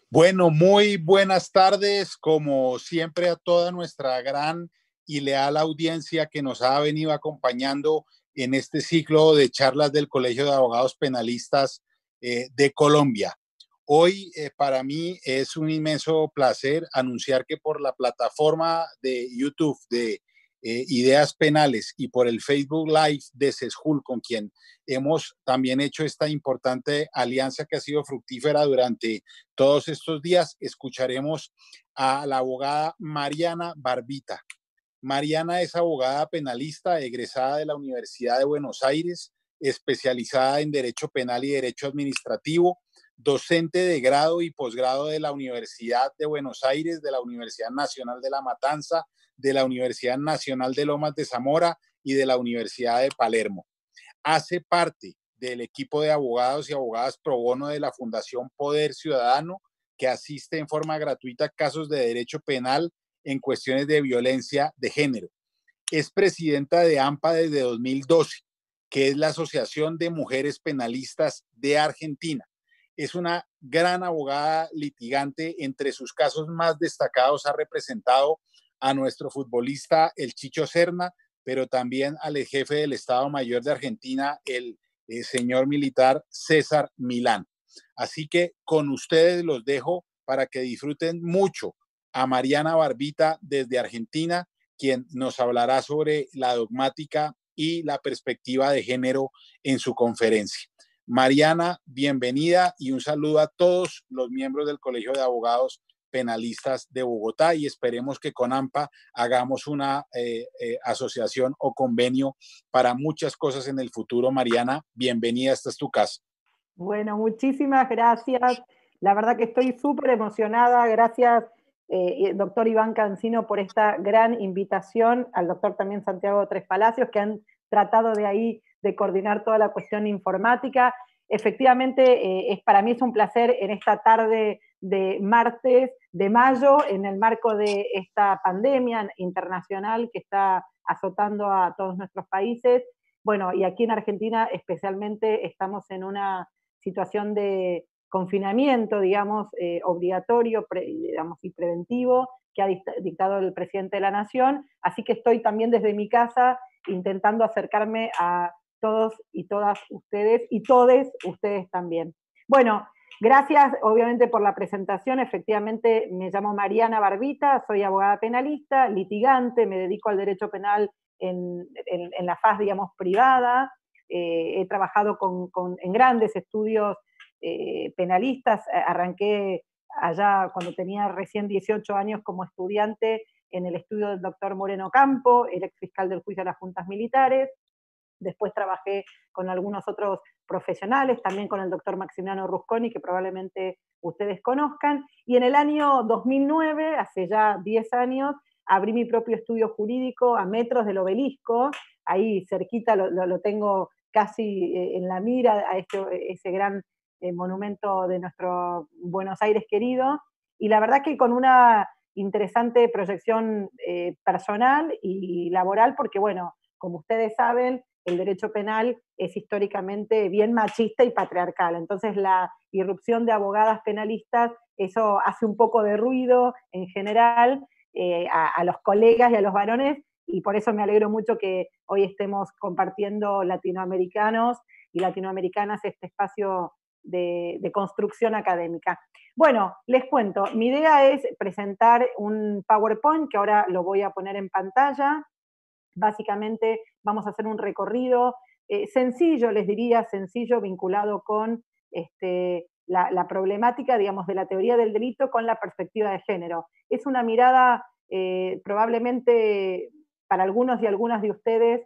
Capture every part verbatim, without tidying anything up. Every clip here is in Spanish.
Bueno, muy buenas tardes, como siempre a toda nuestra gran y leal audiencia que nos ha venido acompañando en este ciclo de charlas del Colegio de Abogados Penalistas eh, de Colombia. Hoy eh, para mí es un inmenso placer anunciar que por la plataforma de YouTube de eh, Ideas Penales y por el Facebook Live de CESJUL, con quien hemos también hecho esta importante alianza que ha sido fructífera durante todos estos días, escucharemos a la abogada Mariana Barbita. Mariana es abogada penalista egresada de la Universidad de Buenos Aires, especializada en Derecho Penal y Derecho Administrativo, docente de grado y posgrado de la Universidad de Buenos Aires, de la Universidad Nacional de La Matanza, de la Universidad Nacional de Lomas de Zamora y de la Universidad de Palermo. Hace parte del equipo de abogados y abogadas pro bono de la Fundación Poder Ciudadano, que asiste en forma gratuita a casos de derecho penal en cuestiones de violencia de género. Es presidenta de AMPA desde dos mil doce, que es la Asociación de Mujeres Penalistas de Argentina. Es una gran abogada litigante. Entre sus casos más destacados ha representado a nuestro futbolista, el Chicho Serna, pero también al jefe del Estado Mayor de Argentina, el eh, señor militar César Milán. Así que con ustedes los dejo para que disfruten mucho a Mariana Barbita desde Argentina, quien nos hablará sobre la dogmática y la perspectiva de género en su conferencia. Mariana, bienvenida y un saludo a todos los miembros del Colegio de Abogados Penalistas de Bogotá, y esperemos que con AMPA hagamos una eh, eh, asociación o convenio para muchas cosas en el futuro. Mariana, bienvenida, esta es tu casa. Bueno, muchísimas gracias. La verdad que estoy súper emocionada. Gracias, eh, doctor Iván Cancino, por esta gran invitación, al doctor también Santiago Tres Palacios, que han tratado de ahí de coordinar toda la cuestión informática. Efectivamente, eh, es, para mí es un placer en esta tarde de martes de mayo, en el marco de esta pandemia internacional que está azotando a todos nuestros países. Bueno, y aquí en Argentina especialmente estamos en una situación de confinamiento, digamos, eh, obligatorio, pre, digamos, y preventivo, que ha dictado el presidente de la Nación. Así que estoy también desde mi casa intentando acercarme a todos y todas ustedes, y todes ustedes también. Bueno, gracias obviamente por la presentación. Efectivamente me llamo Mariana Barbita, soy abogada penalista, litigante, me dedico al derecho penal en, en, en la faz, digamos, privada. Eh, he trabajado con, con, en grandes estudios eh, penalistas. Arranqué allá cuando tenía recién dieciocho años como estudiante en el estudio del doctor Moreno Campo, el ex fiscal del juicio de las juntas militares. Después trabajé con algunos otros profesionales, también con el doctor Maximiliano Rusconi, que probablemente ustedes conozcan. Y en el año dos mil nueve, hace ya diez años, abrí mi propio estudio jurídico a metros del Obelisco. Ahí cerquita lo, lo, lo tengo casi en la mira, a este, ese gran eh, monumento de nuestro Buenos Aires querido. Y la verdad que con una interesante proyección eh, personal y laboral, porque bueno, como ustedes saben, el derecho penal es históricamente bien machista y patriarcal. Entonces la irrupción de abogadas penalistas, eso hace un poco de ruido en general eh, a, a los colegas y a los varones, y por eso me alegro mucho que hoy estemos compartiendo latinoamericanos y latinoamericanas este espacio de, de construcción académica. Bueno, les cuento, mi idea es presentar un PowerPoint que ahora lo voy a poner en pantalla. Básicamente vamos a hacer un recorrido eh, sencillo, les diría, sencillo, vinculado con este, la, la problemática, digamos, de la teoría del delito con la perspectiva de género. Es una mirada eh, probablemente para algunos y algunas de ustedes,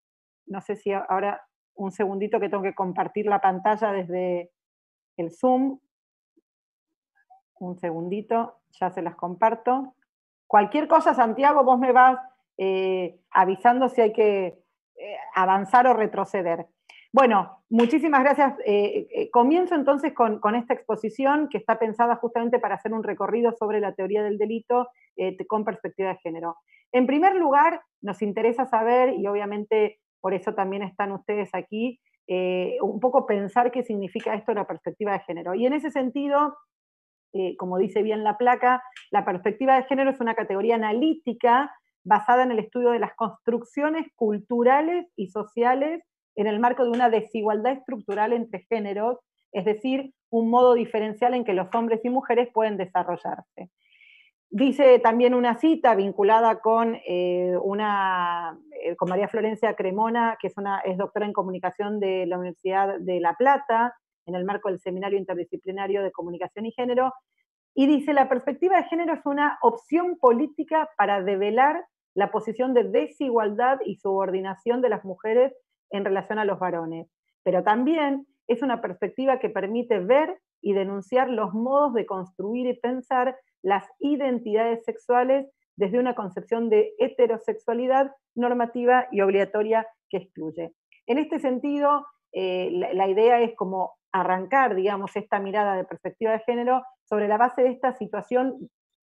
no sé si ahora un segundito que tengo que compartir la pantalla desde el Zoom. Un segundito, ya se las comparto. Cualquier cosa, Santiago, vos me vas eh, avisando si hay que eh, avanzar o retroceder. Bueno, muchísimas gracias. Eh, eh, comienzo entonces con, con esta exposición que está pensada justamente para hacer un recorrido sobre la teoría del delito eh, con perspectiva de género. En primer lugar, nos interesa saber, y obviamente por eso también están ustedes aquí, eh, un poco pensar qué significa esto de la perspectiva de género. Y en ese sentido, eh, como dice bien la placa, la perspectiva de género es una categoría analítica basada en el estudio de las construcciones culturales y sociales en el marco de una desigualdad estructural entre géneros, es decir, un modo diferencial en que los hombres y mujeres pueden desarrollarse. Dice también una cita vinculada con, eh, una, eh, con María Florencia Cremona, que es, una, es doctora en comunicación de la Universidad de La Plata, en el marco del Seminario Interdisciplinario de Comunicación y Género, y dice, la perspectiva de género es una opción política para develar la posición de desigualdad y subordinación de las mujeres en relación a los varones, pero también es una perspectiva que permite ver y denunciar los modos de construir y pensar las identidades sexuales desde una concepción de heterosexualidad normativa y obligatoria que excluye. En este sentido, eh, la, la idea es como arrancar, digamos, esta mirada de perspectiva de género sobre la base de esta situación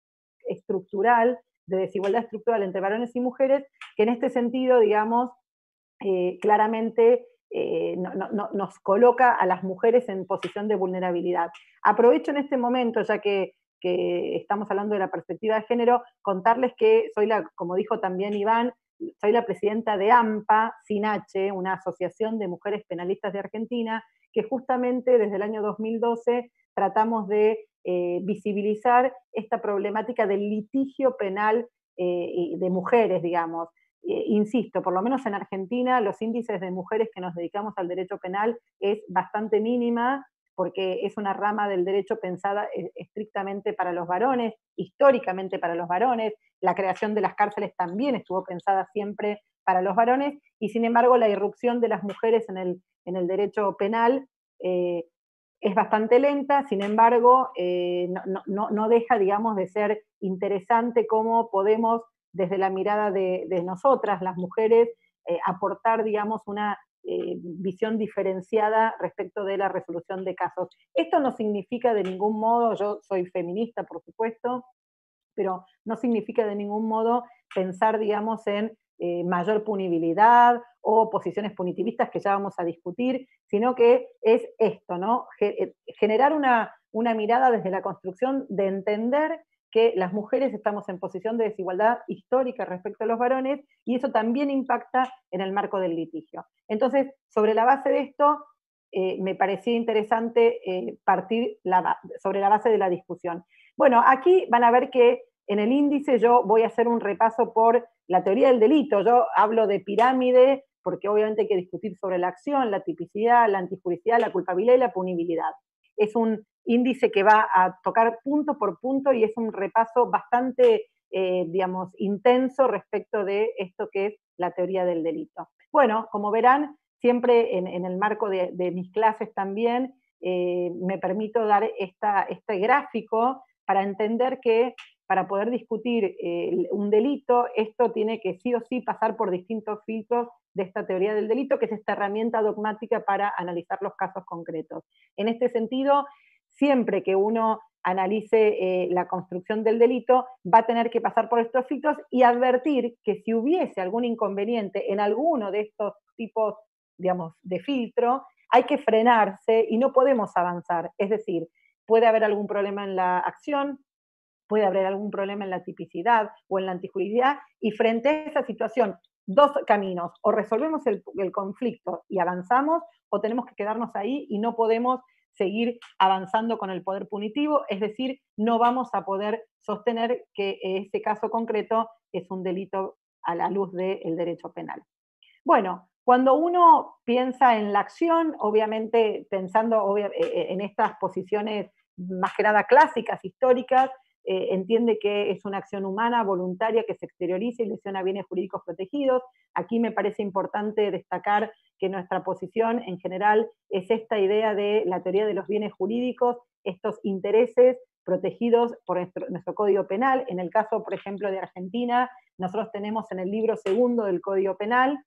estructural, de desigualdad estructural entre varones y mujeres, que en este sentido, digamos, eh, claramente eh, no, no, nos coloca a las mujeres en posición de vulnerabilidad. Aprovecho en este momento, ya que, que estamos hablando de la perspectiva de género, contarles que soy la, como dijo también Iván, soy la presidenta de AMPA, sin H, una asociación de mujeres penalistas de Argentina, que justamente desde el año dos mil doce tratamos de eh, visibilizar esta problemática del litigio penal eh, de mujeres, digamos. Eh, insisto, por lo menos en Argentina, los índices de mujeres que nos dedicamos al derecho penal es bastante mínima, porque es una rama del derecho pensada estrictamente para los varones, históricamente para los varones, la creación de las cárceles también estuvo pensada siempre para los varones, y sin embargo la irrupción de las mujeres en el, en el derecho penal eh, es bastante lenta, sin embargo, eh, no, no, no deja, digamos, de ser interesante cómo podemos, desde la mirada de, de nosotras, las mujeres, eh, aportar, digamos, una eh, visión diferenciada respecto de la resolución de casos. Esto no significa de ningún modo, yo soy feminista, por supuesto, pero no significa de ningún modo pensar, digamos, en eh, mayor punibilidad o posiciones punitivistas que ya vamos a discutir, sino que es esto, ¿no? Generar una, una mirada desde la construcción de entender que las mujeres estamos en posición de desigualdad histórica respecto a los varones, y eso también impacta en el marco del litigio. Entonces, sobre la base de esto, eh, me parecía interesante eh, partir la, sobre la base de la discusión. Bueno, aquí van a ver que en el índice yo voy a hacer un repaso por la teoría del delito. Yo hablo de pirámide porque obviamente hay que discutir sobre la acción, la tipicidad, la antijuricidad, la culpabilidad y la punibilidad. Es un índice que va a tocar punto por punto y es un repaso bastante, eh, digamos, intenso respecto de esto que es la teoría del delito. Bueno, como verán, siempre en, en el marco de, de mis clases también eh, me permito dar esta, este gráfico para entender que para poder discutir eh, un delito, esto tiene que sí o sí pasar por distintos filtros de esta teoría del delito, que es esta herramienta dogmática para analizar los casos concretos. En este sentido, siempre que uno analice eh, la construcción del delito, va a tener que pasar por estos filtros y advertir que si hubiese algún inconveniente en alguno de estos tipos, digamos, de filtro, hay que frenarse y no podemos avanzar. Es decir, puede haber algún problema en la acción, puede haber algún problema en la tipicidad o en la antijuricidad, y frente a esa situación, dos caminos: o resolvemos el, el conflicto y avanzamos, o tenemos que quedarnos ahí y no podemos seguir avanzando con el poder punitivo, es decir, no vamos a poder sostener que ese caso concreto es un delito a la luz del derecho penal. Bueno, cuando uno piensa en la acción, obviamente pensando obvia, en estas posiciones más que nada clásicas, históricas, eh, entiende que es una acción humana, voluntaria, que se exterioriza y lesiona bienes jurídicos protegidos. Aquí me parece importante destacar que nuestra posición en general es esta idea de la teoría de los bienes jurídicos, estos intereses protegidos por nuestro, nuestro Código Penal. En el caso, por ejemplo, de Argentina, nosotros tenemos en el libro segundo del Código Penal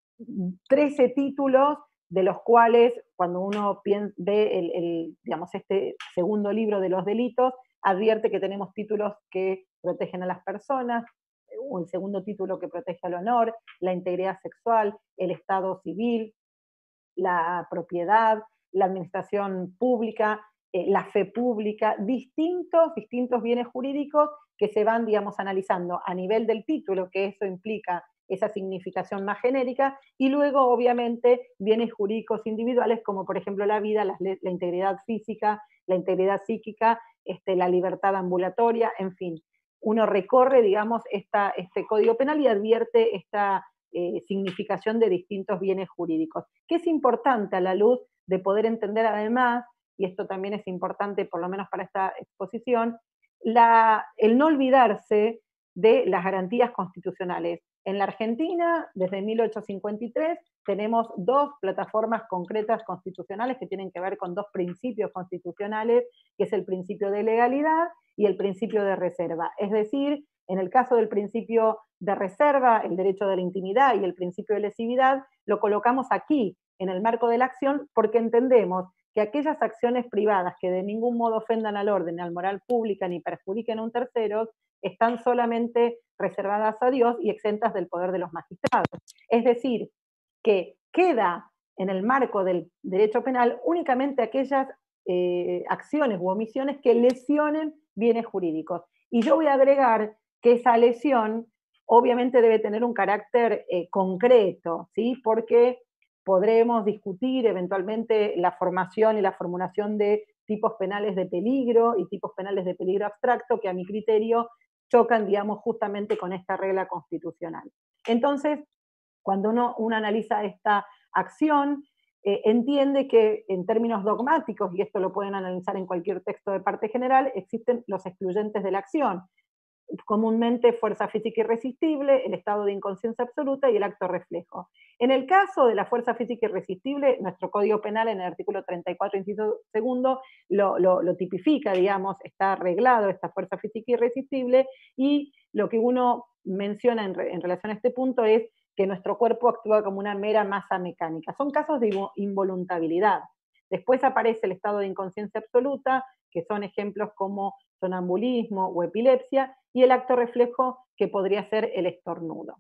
trece títulos, de los cuales, cuando uno ve el, el, digamos, este segundo libro de los delitos, advierte que tenemos títulos que protegen a las personas, un segundo título que protege al honor, la integridad sexual, el estado civil, la propiedad, la administración pública, eh, la fe pública, distintos, distintos bienes jurídicos que se van, digamos, analizando a nivel del título, que eso implica esa significación más genérica, y luego, obviamente, bienes jurídicos individuales, como por ejemplo la vida, la, la integridad física, la integridad psíquica, este, la libertad ambulatoria, en fin. Uno recorre, digamos, esta, este Código Penal y advierte esta eh, significación de distintos bienes jurídicos, que es importante a la luz de poder entender además, y esto también es importante por lo menos para esta exposición, la, el no olvidarse de las garantías constitucionales. En la Argentina, desde mil ochocientos cincuenta y tres, tenemos dos plataformas concretas constitucionales que tienen que ver con dos principios constitucionales, que es el principio de legalidad y el principio de reserva. Es decir, en el caso del principio de reserva, el derecho de la intimidad y el principio de lesividad, lo colocamos aquí, en el marco de la acción, porque entendemos que aquellas acciones privadas que de ningún modo ofendan al orden, al moral pública, ni perjudiquen a un tercero, están solamente reservadas a Dios y exentas del poder de los magistrados. Es decir, que queda en el marco del derecho penal únicamente aquellas eh, acciones u omisiones que lesionen bienes jurídicos. Y yo voy a agregar que esa lesión obviamente debe tener un carácter eh, concreto, ¿sí? Porque podremos discutir eventualmente la formación y la formulación de tipos penales de peligro y tipos penales de peligro abstracto que a mi criterio chocan, digamos, justamente con esta regla constitucional. Entonces, cuando uno, uno analiza esta acción, eh, entiende que en términos dogmáticos, y esto lo pueden analizar en cualquier texto de parte general, existen los excluyentes de la acción. Comúnmente fuerza física irresistible, el estado de inconsciencia absoluta y el acto reflejo. En el caso de la fuerza física irresistible, nuestro Código Penal en el artículo treinta y cuatro, inciso segundo, lo, lo, lo tipifica, digamos, está arreglado esta fuerza física irresistible, y lo que uno menciona en, re, en relación a este punto es que nuestro cuerpo actúa como una mera masa mecánica. Son casos de involuntabilidad. Después aparece el estado de inconsciencia absoluta, que son ejemplos como sonambulismo o epilepsia, y el acto reflejo, que podría ser el estornudo.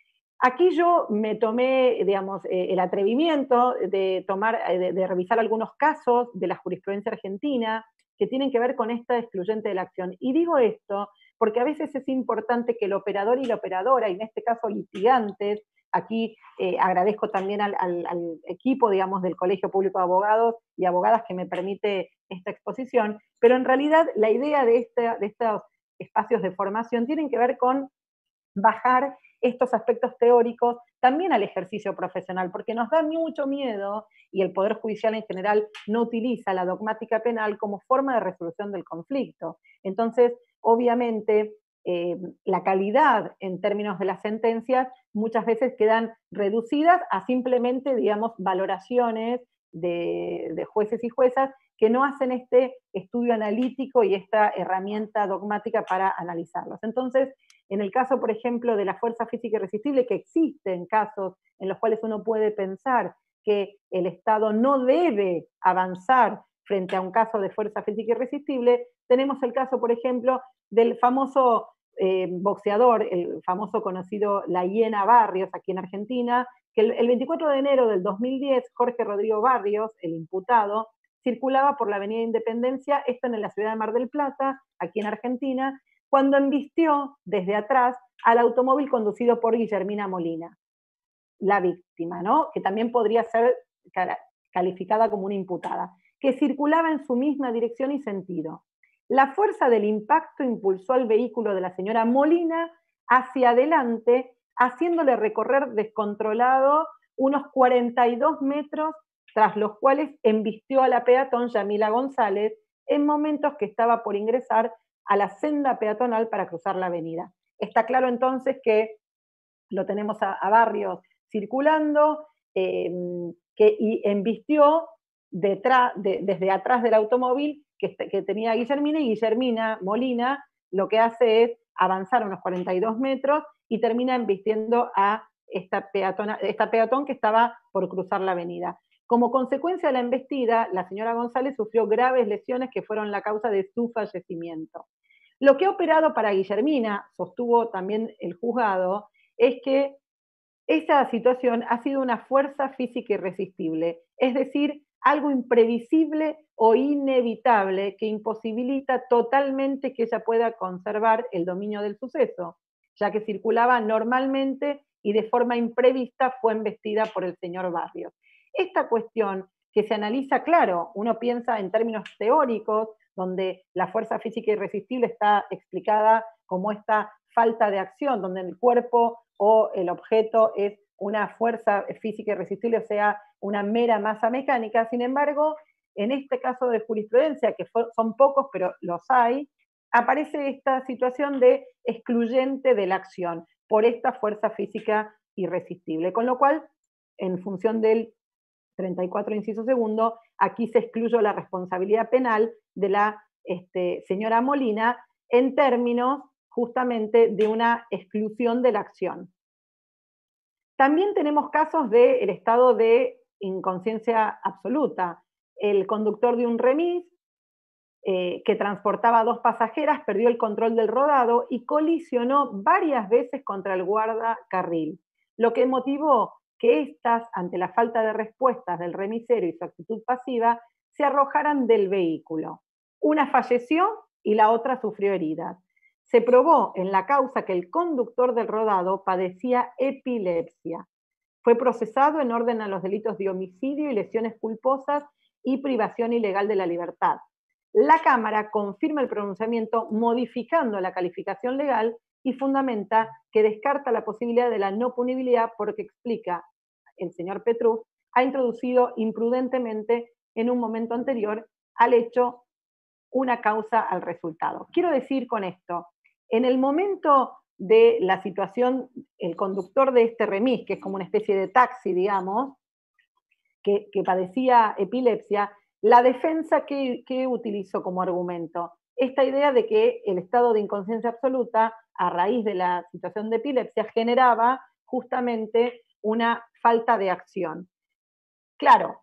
Aquí yo me tomé, digamos, eh, el atrevimiento de, tomar, de, de revisar algunos casos de la jurisprudencia argentina que tienen que ver con esta excluyente de la acción. Y digo esto porque a veces es importante que el operador y la operadora, y en este caso litigantes, aquí eh, agradezco también al, al, al equipo, digamos, del Colegio Público de Abogados y Abogadas que me permite esta exposición, pero en realidad la idea de, este, de estos espacios de formación tienen que ver con bajar estos aspectos teóricos también al ejercicio profesional, porque nos da mucho miedo, y el Poder Judicial en general no utiliza la dogmática penal como forma de resolución del conflicto. Entonces, obviamente, eh, la calidad en términos de las sentencias muchas veces quedan reducidas a simplemente, digamos, valoraciones de, de jueces y juezas que no hacen este estudio analítico y esta herramienta dogmática para analizarlos. Entonces, en el caso, por ejemplo, de la fuerza física irresistible, que existen casos en los cuales uno puede pensar que el Estado no debe avanzar frente a un caso de fuerza física irresistible, tenemos el caso, por ejemplo, del famoso eh, boxeador, el famoso conocido La Hiena Barrios, aquí en Argentina, que el, el veinticuatro de enero del dos mil diez, Jorge Rodrigo Barrios, el imputado, circulaba por la Avenida Independencia, esto en la ciudad de Mar del Plata, aquí en Argentina, cuando embistió desde atrás al automóvil conducido por Guillermina Molina, la víctima, ¿no? Que también podría ser calificada como una imputada, que circulaba en su misma dirección y sentido. La fuerza del impacto impulsó al vehículo de la señora Molina hacia adelante, haciéndole recorrer descontrolado unos cuarenta y dos metros, tras los cuales embistió a la peatón Yamila González en momentos que estaba por ingresar a la senda peatonal para cruzar la avenida. Está claro entonces que lo tenemos a, a Barrios circulando, eh, que, y embistió detrás, de, desde atrás del automóvil que, que tenía Guillermina, y Guillermina Molina lo que hace es avanzar unos cuarenta y dos metros y termina embistiendo a esta, peatona, esta peatón que estaba por cruzar la avenida. Como consecuencia de la embestida, la señora González sufrió graves lesiones que fueron la causa de su fallecimiento. Lo que ha operado para Guillermina, sostuvo también el juzgado, es que esa situación ha sido una fuerza física irresistible, es decir, algo imprevisible o inevitable que imposibilita totalmente que ella pueda conservar el dominio del suceso, ya que circulaba normalmente y de forma imprevista fue embestida por el señor Barrios. Esta cuestión que se analiza, claro, uno piensa en términos teóricos, donde la fuerza física irresistible está explicada como esta falta de acción, donde el cuerpo o el objeto es una fuerza física irresistible, o sea, una mera masa mecánica. Sin embargo, en este caso de jurisprudencia, que son pocos, pero los hay, aparece esta situación de excluyente de la acción por esta fuerza física irresistible. Con lo cual, en función del treinta y cuatro, inciso segundo, aquí se excluyó la responsabilidad penal de la este, señora Molina en términos justamente de una exclusión de la acción. También tenemos casos del estado de inconsciencia absoluta. El conductor de un remis eh, que transportaba a dos pasajeras perdió el control del rodado y colisionó varias veces contra el guardacarril, lo que motivó que éstas, ante la falta de respuestas del remisero y su actitud pasiva, se arrojaran del vehículo. Una falleció y la otra sufrió heridas. Se probó en la causa que el conductor del rodado padecía epilepsia. Fue procesado en orden a los delitos de homicidio y lesiones culposas y privación ilegal de la libertad. La Cámara confirma el pronunciamiento modificando la calificación legal y fundamenta que descarta la posibilidad de la no punibilidad porque explica, el señor Petrus ha introducido imprudentemente en un momento anterior al hecho una causa al resultado. Quiero decir con esto, en el momento de la situación, el conductor de este remis, que es como una especie de taxi, digamos, que, que padecía epilepsia, la defensa que, que utilizó como argumento, esta idea de que el estado de inconsciencia absoluta, a raíz de la situación de epilepsia, generaba justamente una falta de acción. Claro,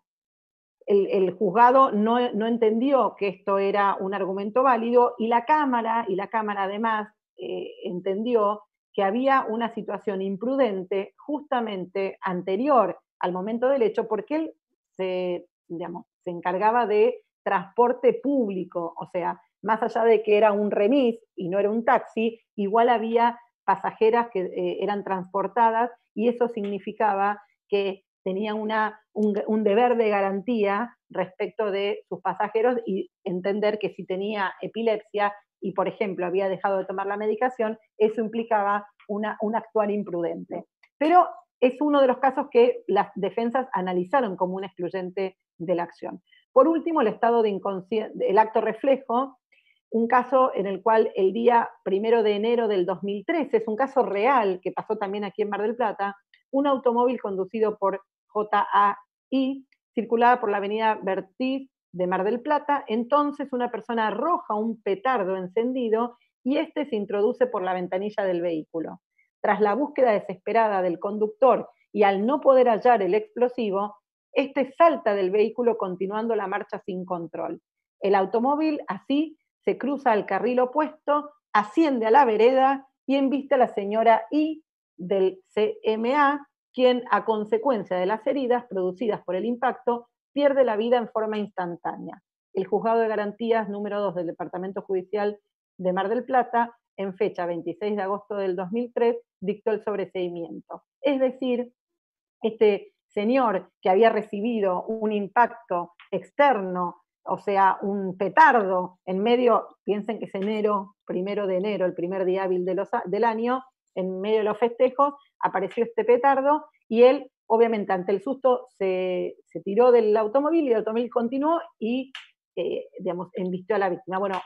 el, el juzgado no, no entendió que esto era un argumento válido y la Cámara, y la Cámara además eh, entendió que había una situación imprudente justamente anterior al momento del hecho, porque él se, digamos, se encargaba de transporte público, o sea, más allá de que era un remis y no era un taxi, igual había pasajeras que eh, eran transportadas y eso significaba que tenían una, un, un deber de garantía respecto de sus pasajeros y entender que si tenía epilepsia y, por ejemplo, había dejado de tomar la medicación, eso implicaba una, un actuar imprudente. Pero es uno de los casos que las defensas analizaron como un excluyente de la acción. Por último, el estado de inconsciencia, el acto reflejo, un caso en el cual el día primero de enero del dos mil trece, es un caso real que pasó también aquí en Mar del Plata, un automóvil conducido por J A I circulaba por la avenida Bertiz de Mar del Plata, entonces una persona arroja un petardo encendido y este se introduce por la ventanilla del vehículo. Tras la búsqueda desesperada del conductor y al no poder hallar el explosivo, este salta del vehículo continuando la marcha sin control. El automóvil así se cruza al carril opuesto, asciende a la vereda y embiste a la señora I del C M A, quien a consecuencia de las heridas producidas por el impacto pierde la vida en forma instantánea. El Juzgado de Garantías número dos del Departamento Judicial de Mar del Plata, en fecha veintiséis de agosto del dos mil tres, dictó el sobreseimiento. Es decir, este señor que había recibido un impacto externo, o sea, un petardo en medio, piensen que es enero, primero de enero, el primer día hábil de los, del año, en medio de los festejos, apareció este petardo y él, obviamente, ante el susto, se, se tiró del automóvil y el automóvil continuó y, eh, digamos, embistió a la víctima. Bueno,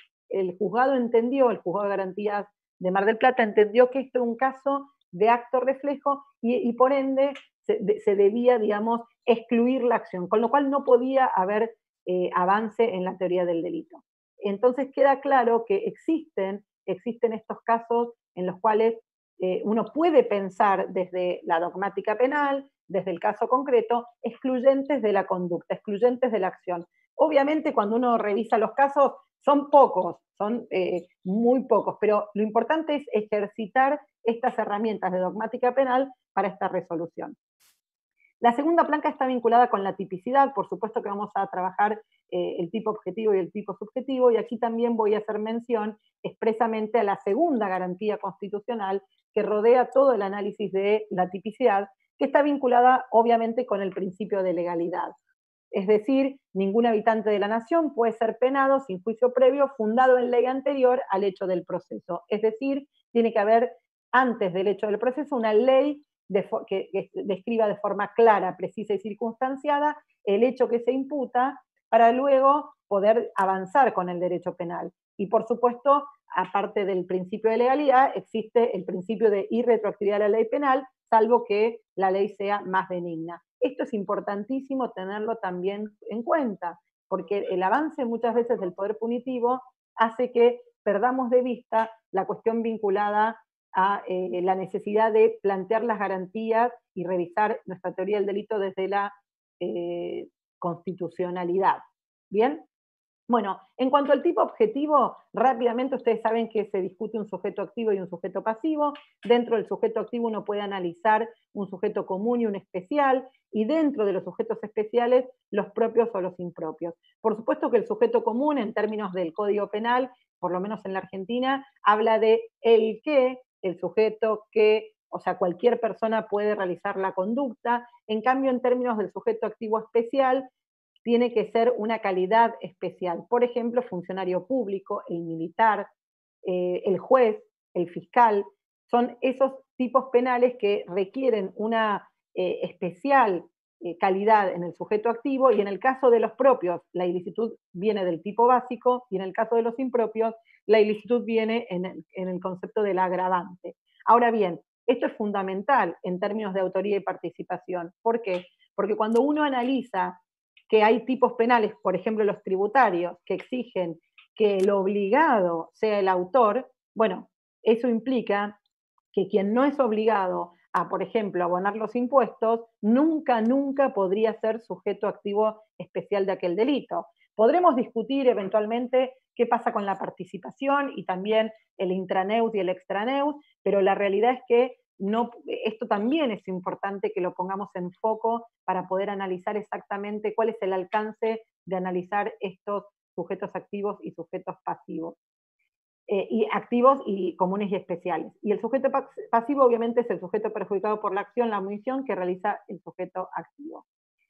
el juzgado entendió, el juzgado de garantías de Mar del Plata entendió que esto es un caso de acto reflejo y, y por ende se, de, se debía, digamos, excluir la acción, con lo cual no podía haber eh, avance en la teoría del delito. Entonces queda claro que existen, existen estos casos en los cuales eh, uno puede pensar desde la dogmática penal, desde el caso concreto, excluyentes de la conducta, excluyentes de la acción. Obviamente cuando uno revisa los casos son pocos, son eh, muy pocos, pero lo importante es ejercitar estas herramientas de dogmática penal para esta resolución. La segunda palanca está vinculada con la tipicidad, por supuesto que vamos a trabajar eh, el tipo objetivo y el tipo subjetivo, y aquí también voy a hacer mención expresamente a la segunda garantía constitucional que rodea todo el análisis de la tipicidad, que está vinculada obviamente con el principio de legalidad. Es decir, ningún habitante de la nación puede ser penado sin juicio previo fundado en ley anterior al hecho del proceso. Es decir, tiene que haber, antes del hecho del proceso, una ley de, que, que describa de forma clara, precisa y circunstanciada el hecho que se imputa para luego poder avanzar con el derecho penal. Y por supuesto, aparte del principio de legalidad, existe el principio de irretroactividad de la ley penal, salvo que la ley sea más benigna. Esto es importantísimo tenerlo también en cuenta, porque el avance muchas veces del poder punitivo hace que perdamos de vista la cuestión vinculada a eh, la necesidad de plantear las garantías y revisar nuestra teoría del delito desde la eh, constitucionalidad. ¿Bien? Bueno, en cuanto al tipo objetivo, rápidamente ustedes saben que se discute un sujeto activo y un sujeto pasivo. Dentro del sujeto activo uno puede analizar un sujeto común y un especial, y dentro de los sujetos especiales, los propios o los impropios. Por supuesto que el sujeto común, en términos del Código Penal, por lo menos en la Argentina, habla de el que, el sujeto que, o sea, cualquier persona puede realizar la conducta. En cambio, en términos del sujeto activo especial, tiene que ser una calidad especial. Por ejemplo, funcionario público, el militar, eh, el juez, el fiscal, son esos tipos penales que requieren una eh, especial eh, calidad en el sujeto activo, y en el caso de los propios, la ilicitud viene del tipo básico, y en el caso de los impropios, la ilicitud viene en el, en el concepto del agravante. Ahora bien, esto es fundamental en términos de autoría y participación. ¿Por qué? Porque cuando uno analiza que hay tipos penales, por ejemplo los tributarios, que exigen que el obligado sea el autor, bueno, eso implica que quien no es obligado a, por ejemplo, abonar los impuestos, nunca, nunca podría ser sujeto activo especial de aquel delito. Podremos discutir eventualmente qué pasa con la participación y también el intraneus y el extraneus, pero la realidad es que no, esto también es importante que lo pongamos en foco para poder analizar exactamente cuál es el alcance de analizar estos sujetos activos y sujetos pasivos. Eh, y activos y comunes y especiales. Y el sujeto pasivo obviamente es el sujeto perjudicado por la acción, la omisión que realiza el sujeto activo.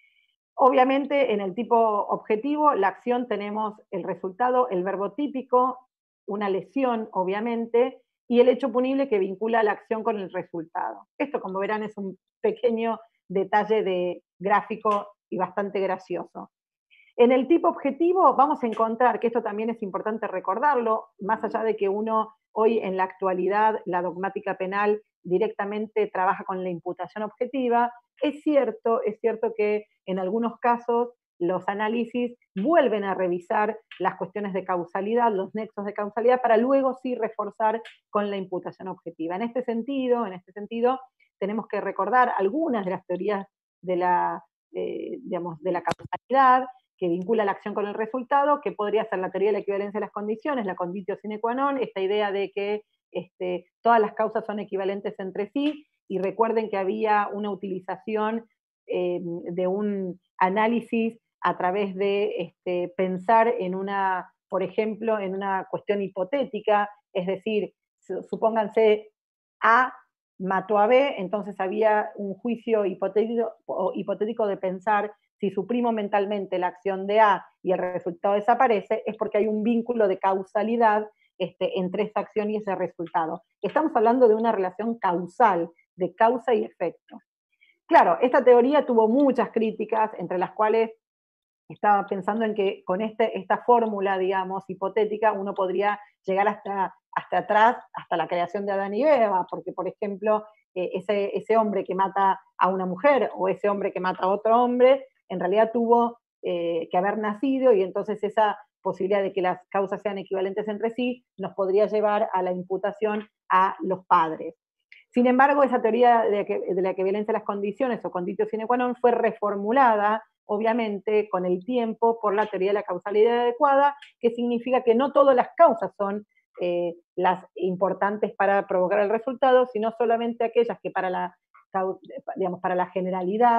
Obviamente en el tipo objetivo, la acción tenemos el resultado, el verbo típico, una lesión obviamente, y el hecho punible que vincula la acción con el resultado. Esto, como verán, es un pequeño detalle de gráfico y bastante gracioso. En el tipo objetivo vamos a encontrar, que esto también es importante recordarlo, más allá de que uno hoy en la actualidad, la dogmática penal directamente trabaja con la imputación objetiva, es cierto, es cierto que en algunos casos los análisis vuelven a revisar las cuestiones de causalidad, los nexos de causalidad, para luego sí reforzar con la imputación objetiva. En este sentido, en este sentido, tenemos que recordar algunas de las teorías de la, eh, digamos, de la causalidad, que vincula la acción con el resultado, que podría ser la teoría de la equivalencia de las condiciones, la conditio sine qua non, esta idea de que este, todas las causas son equivalentes entre sí, y recuerden que había una utilización eh, de un análisis a través de este, pensar en una, por ejemplo, en una cuestión hipotética, es decir, supónganse A mató a B, entonces había un juicio hipotético, hipotético de pensar si suprimo mentalmente la acción de A y el resultado desaparece, es porque hay un vínculo de causalidad este, entre esa acción y ese resultado. Estamos hablando de una relación causal, de causa y efecto. Claro, esta teoría tuvo muchas críticas, entre las cuales estaba pensando en que con este, esta fórmula, digamos, hipotética, uno podría llegar hasta, hasta atrás, hasta la creación de Adán y Eva, porque, por ejemplo, eh, ese, ese hombre que mata a una mujer o ese hombre que mata a otro hombre, en realidad tuvo eh, que haber nacido, y entonces esa posibilidad de que las causas sean equivalentes entre sí nos podría llevar a la imputación a los padres. Sin embargo, esa teoría de, que, de la equivalencia de las condiciones o conditio sine qua non fue reformulada, obviamente, con el tiempo por la teoría de la causalidad adecuada, que significa que no todas las causas son eh, las importantes para provocar el resultado, sino solamente aquellas que para la, digamos, para la generalidad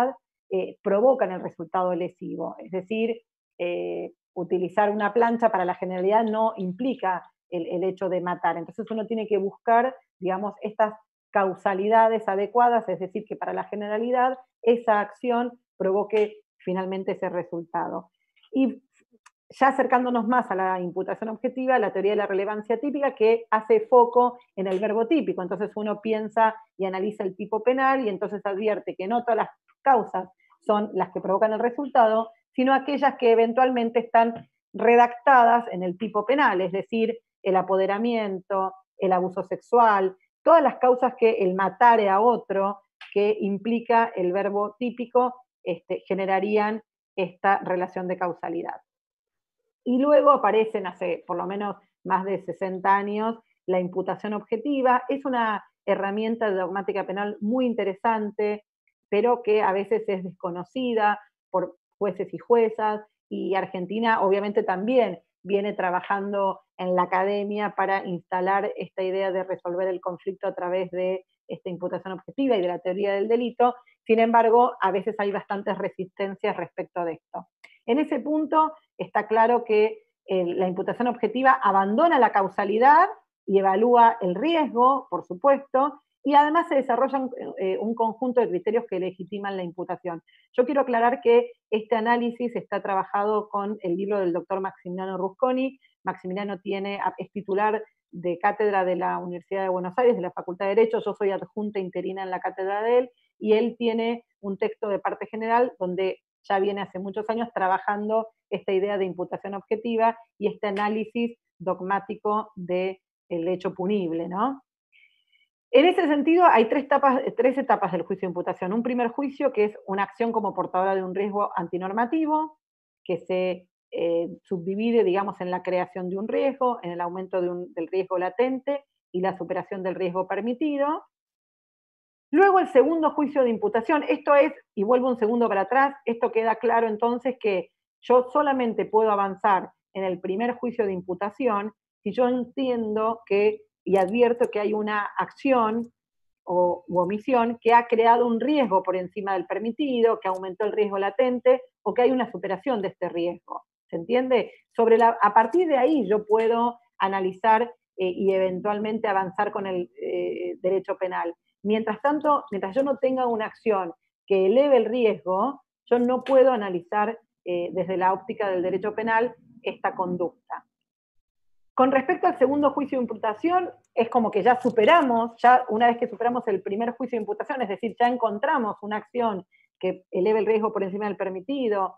eh, provocan el resultado lesivo. Es decir, eh, utilizar una plancha para la generalidad no implica el, el hecho de matar. Entonces uno tiene que buscar, digamos, estas causalidades adecuadas, es decir, que para la generalidad esa acción provoque finalmente ese resultado. Y ya acercándonos más a la imputación objetiva, la teoría de la relevancia típica, que hace foco en el verbo típico. Entonces uno piensa y analiza el tipo penal y entonces advierte que no todas las causas son las que provocan el resultado, sino aquellas que eventualmente están redactadas en el tipo penal, es decir, el apoderamiento, el abuso sexual, todas las causas que el matare a otro, que implica el verbo típico, este, generarían esta relación de causalidad. Y luego aparecen hace por lo menos más de sesenta años la imputación objetiva. Es una herramienta de dogmática penal muy interesante, pero que a veces es desconocida por jueces y juezas, y Argentina obviamente también viene trabajando en la academia para instalar esta idea de resolver el conflicto a través de esta imputación objetiva y de la teoría del delito. Sin embargo, a veces hay bastantes resistencias respecto de esto. En ese punto está claro que eh, la imputación objetiva abandona la causalidad y evalúa el riesgo, por supuesto, y además se desarrolla un, eh, un conjunto de criterios que legitiman la imputación. Yo quiero aclarar que este análisis está trabajado con el libro del doctor Maximiliano Rusconi. Maximiliano tiene, es titular de cátedra de la Universidad de Buenos Aires, de la Facultad de Derecho. Yo soy adjunta interina en la cátedra de él, y él tiene un texto de parte general donde ya viene hace muchos años trabajando esta idea de imputación objetiva y este análisis dogmático del hecho punible, ¿no? En ese sentido, hay tres etapas, tres etapas del juicio de imputación. Un primer juicio, que es una acción como portadora de un riesgo antinormativo, que se eh, subdivide, digamos, en la creación de un riesgo, en el aumento de un, del riesgo latente y la superación del riesgo permitido. Luego el segundo juicio de imputación, esto es, y vuelvo un segundo para atrás, esto queda claro entonces que yo solamente puedo avanzar en el primer juicio de imputación si yo entiendo que y advierto que hay una acción o u omisión que ha creado un riesgo por encima del permitido, que aumentó el riesgo latente o que hay una superación de este riesgo. ¿Se entiende? Sobre la, a partir de ahí yo puedo analizar eh, y eventualmente avanzar con el eh, derecho penal. Mientras tanto, mientras yo no tenga una acción que eleve el riesgo, yo no puedo analizar eh, desde la óptica del derecho penal esta conducta. Con respecto al segundo juicio de imputación, es como que ya superamos, ya una vez que superamos el primer juicio de imputación, es decir, ya encontramos una acción que eleve el riesgo por encima del permitido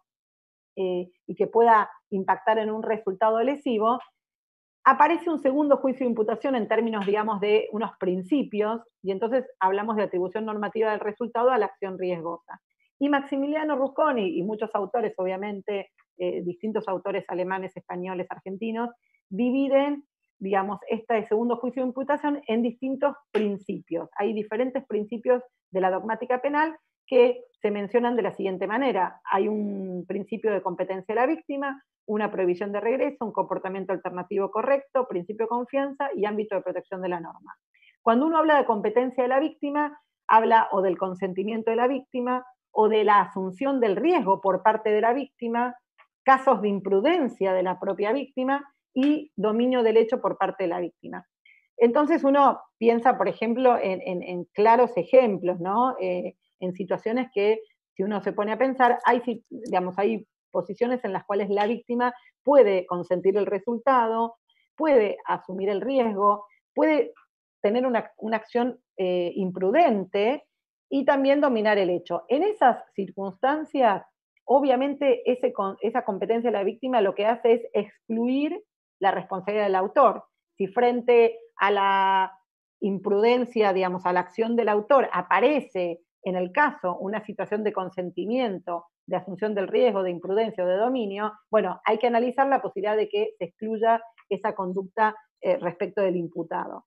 eh, y que pueda impactar en un resultado lesivo, aparece un segundo juicio de imputación en términos, digamos, de unos principios, y entonces hablamos de atribución normativa del resultado a la acción riesgosa. Y Maximiliano Rusconi y muchos autores, obviamente, eh, distintos autores alemanes, españoles, argentinos, dividen, digamos, este segundo juicio de imputación en distintos principios. Hay diferentes principios de la dogmática penal que se mencionan de la siguiente manera. Hay un principio de competencia de la víctima, una prohibición de regreso, un comportamiento alternativo correcto, principio de confianza y ámbito de protección de la norma. Cuando uno habla de competencia de la víctima, habla o del consentimiento de la víctima o de la asunción del riesgo por parte de la víctima, casos de imprudencia de la propia víctima y dominio del hecho por parte de la víctima. Entonces uno piensa, por ejemplo, en, en, en claros ejemplos, ¿no? Eh, en situaciones que, si uno se pone a pensar, hay, digamos, hay posiciones en las cuales la víctima puede consentir el resultado, puede asumir el riesgo, puede tener una, una acción eh, imprudente y también dominar el hecho. En esas circunstancias, obviamente ese, esa competencia de la víctima lo que hace es excluir la responsabilidad del autor. Si frente a la imprudencia, digamos, a la acción del autor aparece en el caso una situación de consentimiento, de asunción del riesgo, de imprudencia o de dominio, bueno, hay que analizar la posibilidad de que se excluya esa conducta eh, respecto del imputado.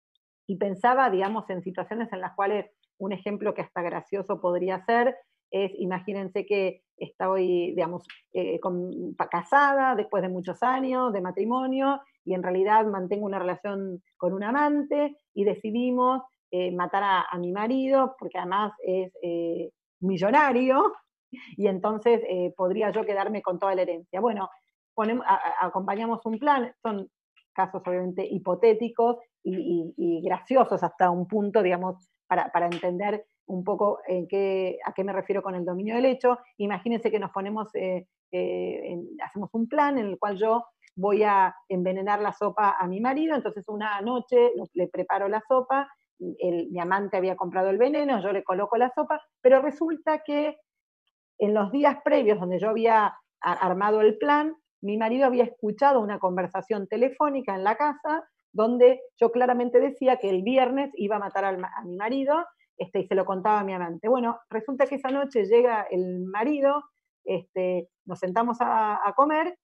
Y pensaba, digamos, en situaciones en las cuales un ejemplo que hasta gracioso podría ser es, imagínense que estoy, digamos, eh, con, casada después de muchos años de matrimonio y en realidad mantengo una relación con un amante y decidimos eh, matar a, a mi marido porque además es eh, millonario y entonces eh, podría yo quedarme con toda la herencia. Bueno, ponemos, a, a, acompañamos un plan, son casos obviamente hipotéticos y, y, y graciosos hasta un punto, digamos, para, para entender un poco en qué, a qué me refiero con el dominio del hecho. Imagínense que nos ponemos, eh, eh, en, hacemos un plan en el cual yo voy a envenenar la sopa a mi marido, entonces una noche le preparo la sopa, el, mi amante había comprado el veneno, yo le coloco la sopa, pero resulta que en los días previos donde yo había armado el plan, mi marido había escuchado una conversación telefónica en la casa donde yo claramente decía que el viernes iba a matar al, a mi marido, este, y se lo contaba a mi amante. Bueno, resulta que esa noche llega el marido, este, nos sentamos a, a comer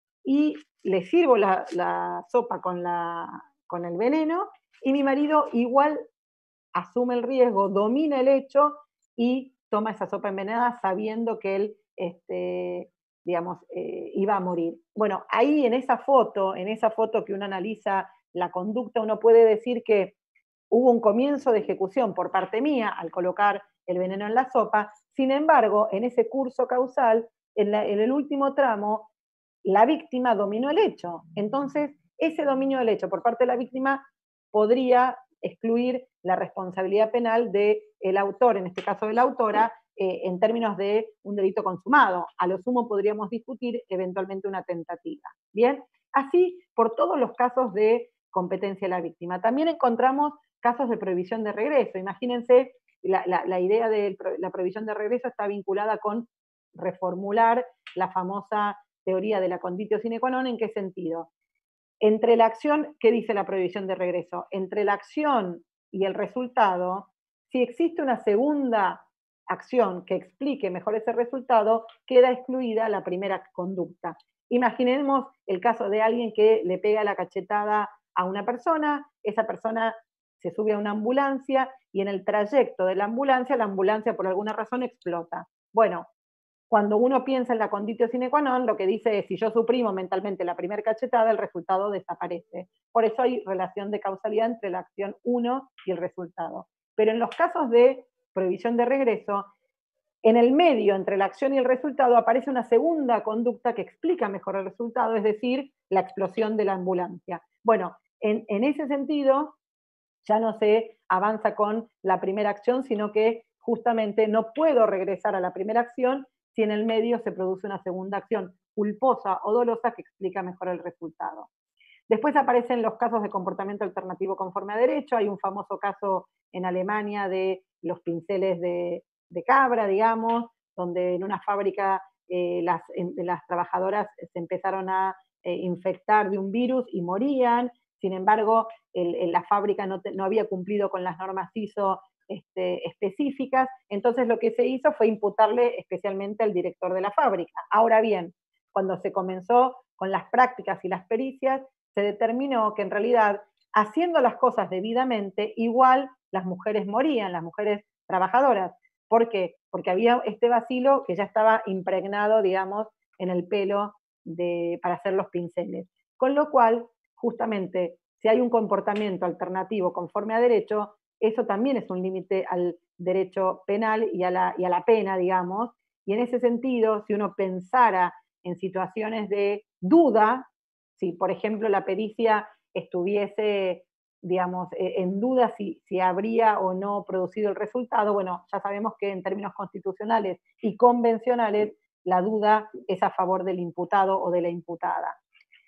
y le sirvo la, la sopa con, la, con el veneno y mi marido igual asume el riesgo, domina el hecho y toma esa sopa envenenada sabiendo que él, este, digamos, eh, iba a morir. Bueno, ahí en esa foto, en esa foto que uno analiza la conducta, uno puede decir que hubo un comienzo de ejecución por parte mía al colocar el veneno en la sopa. Sin embargo, en ese curso causal, en, la, en el último tramo, la víctima dominó el hecho. Entonces, ese dominio del hecho por parte de la víctima podría excluir la responsabilidad penal del autor, en este caso de la autora, eh, en términos de un delito consumado. A lo sumo podríamos discutir eventualmente una tentativa. Bien, así por todos los casos de competencia de la víctima. También encontramos casos de prohibición de regreso. Imagínense, la, la, la idea de la prohibición de regreso está vinculada con reformular la famosa teoría de la conditio sine qua non. ¿En qué sentido? Entre la acción, ¿qué dice la prohibición de regreso? Entre la acción y el resultado, si existe una segunda acción que explique mejor ese resultado, queda excluida la primera conducta. Imaginemos el caso de alguien que le pega la cachetada a una persona, esa persona se sube a una ambulancia y en el trayecto de la ambulancia, la ambulancia por alguna razón explota. Bueno, cuando uno piensa en la conditio sine qua non, lo que dice es, si yo suprimo mentalmente la primera cachetada, el resultado desaparece. Por eso hay relación de causalidad entre la acción uno y el resultado. Pero en los casos de prohibición de regreso, en el medio entre la acción y el resultado aparece una segunda conducta que explica mejor el resultado, es decir, la explosión de la ambulancia. Bueno, en, en ese sentido, ya no se avanza con la primera acción, sino que justamente no puedo regresar a la primera acción si en el medio se produce una segunda acción culposa o dolosa que explica mejor el resultado. Después aparecen los casos de comportamiento alternativo conforme a derecho. Hay un famoso caso en Alemania de los pinceles de, de cabra, digamos, donde en una fábrica eh, las, en, las trabajadoras se empezaron a eh, infectar de un virus y morían. Sin embargo, el, el, la fábrica no, te, no había cumplido con las normas I S O este, específicas, entonces lo que se hizo fue imputarle especialmente al director de la fábrica. Ahora bien, cuando se comenzó con las prácticas y las pericias, se determinó que en realidad, haciendo las cosas debidamente, igual las mujeres morían, las mujeres trabajadoras. ¿Por qué? Porque había este bacilo que ya estaba impregnado, digamos, en el pelo de, para hacer los pinceles. Con lo cual, justamente, si hay un comportamiento alternativo conforme a derecho, eso también es un límite al derecho penal y a, la, y a la pena, digamos. Y en ese sentido, si uno pensara en situaciones de duda, si por ejemplo la pericia estuviese, digamos, en duda si, si habría o no producido el resultado, bueno, ya sabemos que en términos constitucionales y convencionales, la duda es a favor del imputado o de la imputada.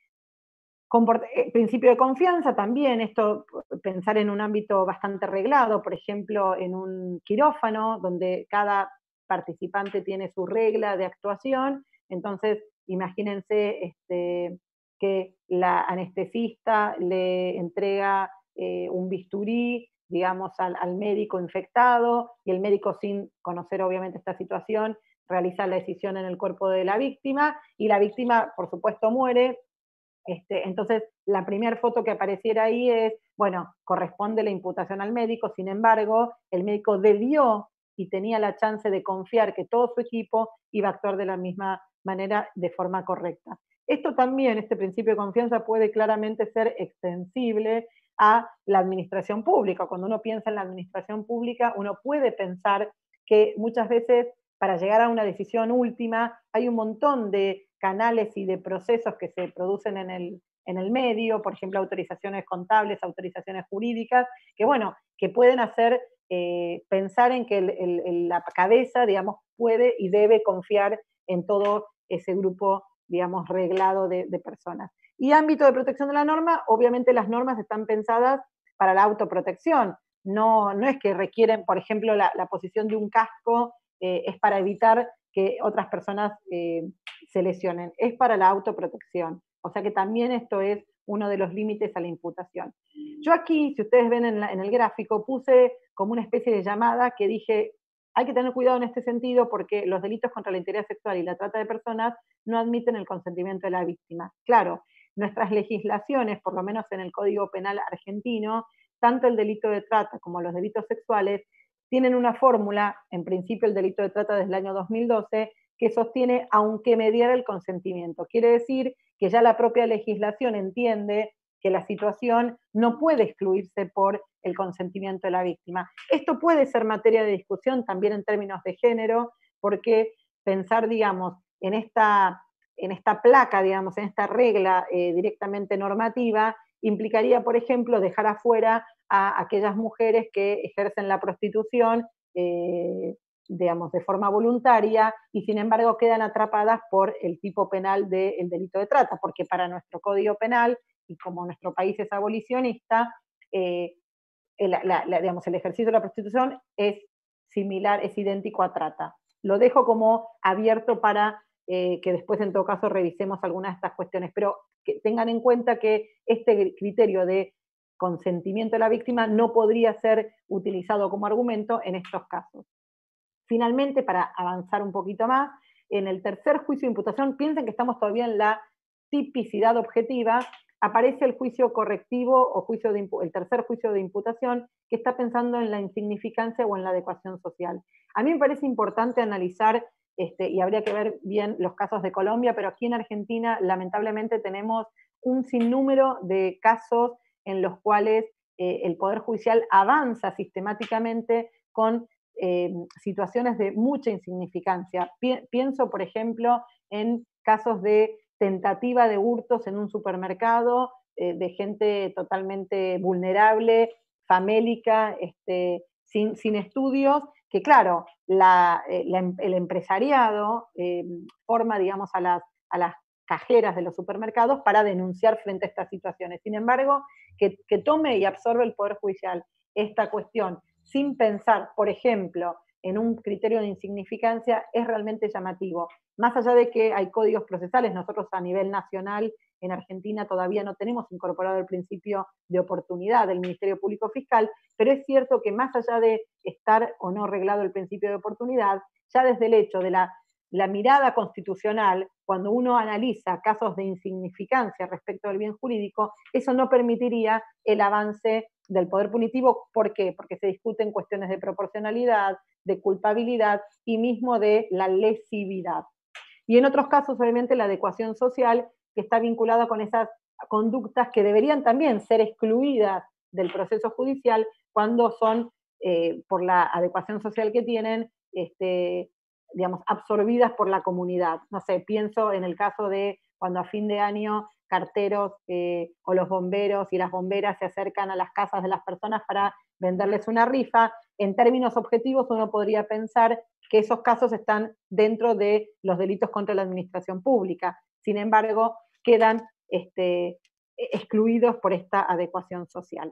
Comport principio de confianza también, esto pensar en un ámbito bastante reglado, por ejemplo, en un quirófano, donde cada participante tiene su regla de actuación, entonces imagínense este, que la anestesista le entrega eh, un bisturí, digamos, al, al médico infectado, y el médico, sin conocer obviamente esta situación, realiza la decisión en el cuerpo de la víctima, y la víctima, por supuesto, muere. Este, entonces, la primera foto que apareciera ahí es, bueno, corresponde la imputación al médico, sin embargo, el médico debió y tenía la chance de confiar que todo su equipo iba a actuar de la misma manera, de forma correcta. Esto también, este principio de confianza puede claramente ser extensible a la administración pública. Cuando uno piensa en la administración pública, uno puede pensar que muchas veces para llegar a una decisión última, hay un montón de canales y de procesos que se producen en el, en el medio, por ejemplo, autorizaciones contables, autorizaciones jurídicas, que bueno, que pueden hacer eh, pensar en que el, el, la cabeza, digamos, puede y debe confiar en todo ese grupo, digamos, reglado de, de personas. Y ámbito de protección de la norma, obviamente las normas están pensadas para la autoprotección. No, no es que requieren, por ejemplo, la, la posición de un casco eh, es para evitar que otras personas eh, se lesionen, es para la autoprotección. O sea que también esto es uno de los límites a la imputación. Yo aquí, si ustedes ven en, la, en el gráfico, puse como una especie de llamada que dije, hay que tener cuidado en este sentido porque los delitos contra la integridad sexual y la trata de personas no admiten el consentimiento de la víctima. Claro, nuestras legislaciones, por lo menos en el Código Penal argentino, tanto el delito de trata como los delitos sexuales, tienen una fórmula, en principio el delito de trata desde el año dos mil doce, que sostiene aunque mediara el consentimiento. Quiere decir que ya la propia legislación entiende que la situación no puede excluirse por el consentimiento de la víctima. Esto puede ser materia de discusión también en términos de género, porque pensar, digamos, en esta, en esta placa, digamos, en esta regla eh, directamente normativa, implicaría, por ejemplo, dejar afuera a aquellas mujeres que ejercen la prostitución, eh, digamos, de forma voluntaria, y sin embargo quedan atrapadas por el tipo penal del delito de trata, porque para nuestro Código Penal, y como nuestro país es abolicionista, eh, el, la, la, digamos, el ejercicio de la prostitución es similar, es idéntico a trata. Lo dejo como abierto para eh, que después en todo caso revisemos algunas de estas cuestiones, pero que tengan en cuenta que este criterio de consentimiento de la víctima no podría ser utilizado como argumento en estos casos. Finalmente, para avanzar un poquito más, en el tercer juicio de imputación, piensen que estamos todavía en la tipicidad objetiva, aparece el juicio correctivo o juicio de, el tercer juicio de imputación que está pensando en la insignificancia o en la adecuación social. A mí me parece importante analizar, este, y habría que ver bien los casos de Colombia, pero aquí en Argentina lamentablemente tenemos un sinnúmero de casos en los cuales eh, el Poder Judicial avanza sistemáticamente con eh, situaciones de mucha insignificancia. Pienso, por ejemplo, en casos de tentativa de hurtos en un supermercado, eh, de gente totalmente vulnerable, famélica, este, sin, sin estudios, que claro, la, eh, la, el empresariado eh, forma, digamos, a las, a las cajeras de los supermercados para denunciar frente a estas situaciones. Sin embargo, que, que tome y absorbe el Poder Judicial esta cuestión sin pensar, por ejemplo, en un criterio de insignificancia, es realmente llamativo. Más allá de que hay códigos procesales, nosotros a nivel nacional en Argentina todavía no tenemos incorporado el principio de oportunidad del Ministerio Público Fiscal, pero es cierto que más allá de estar o no reglado el principio de oportunidad, ya desde el hecho de la, la mirada constitucional, cuando uno analiza casos de insignificancia respecto del bien jurídico, eso no permitiría el avance del poder punitivo. ¿Por qué? Porque se discuten cuestiones de proporcionalidad, de culpabilidad y mismo de la lesividad. Y en otros casos, obviamente, la adecuación social, que está vinculada con esas conductas que deberían también ser excluidas del proceso judicial cuando son, eh, por la adecuación social que tienen, este, digamos, absorbidas por la comunidad. No sé, pienso en el caso de cuando a fin de año carteros eh, o los bomberos y las bomberas se acercan a las casas de las personas para venderles una rifa. En términos objetivos, uno podría pensar que esos casos están dentro de los delitos contra la administración pública. Sin embargo, quedan este, excluidos por esta adecuación social.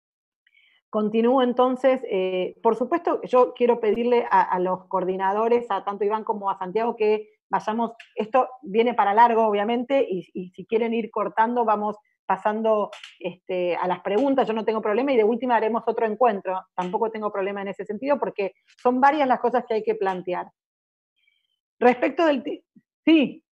Continúo entonces, eh, por supuesto, yo quiero pedirle a, a los coordinadores, a tanto Iván como a Santiago, que vayamos, esto viene para largo obviamente, y, y si quieren ir cortando, vamos pasando este, a las preguntas, yo no tengo problema, y de última haremos otro encuentro, tampoco tengo problema en ese sentido, porque son varias las cosas que hay que plantear. Respecto del... Sí.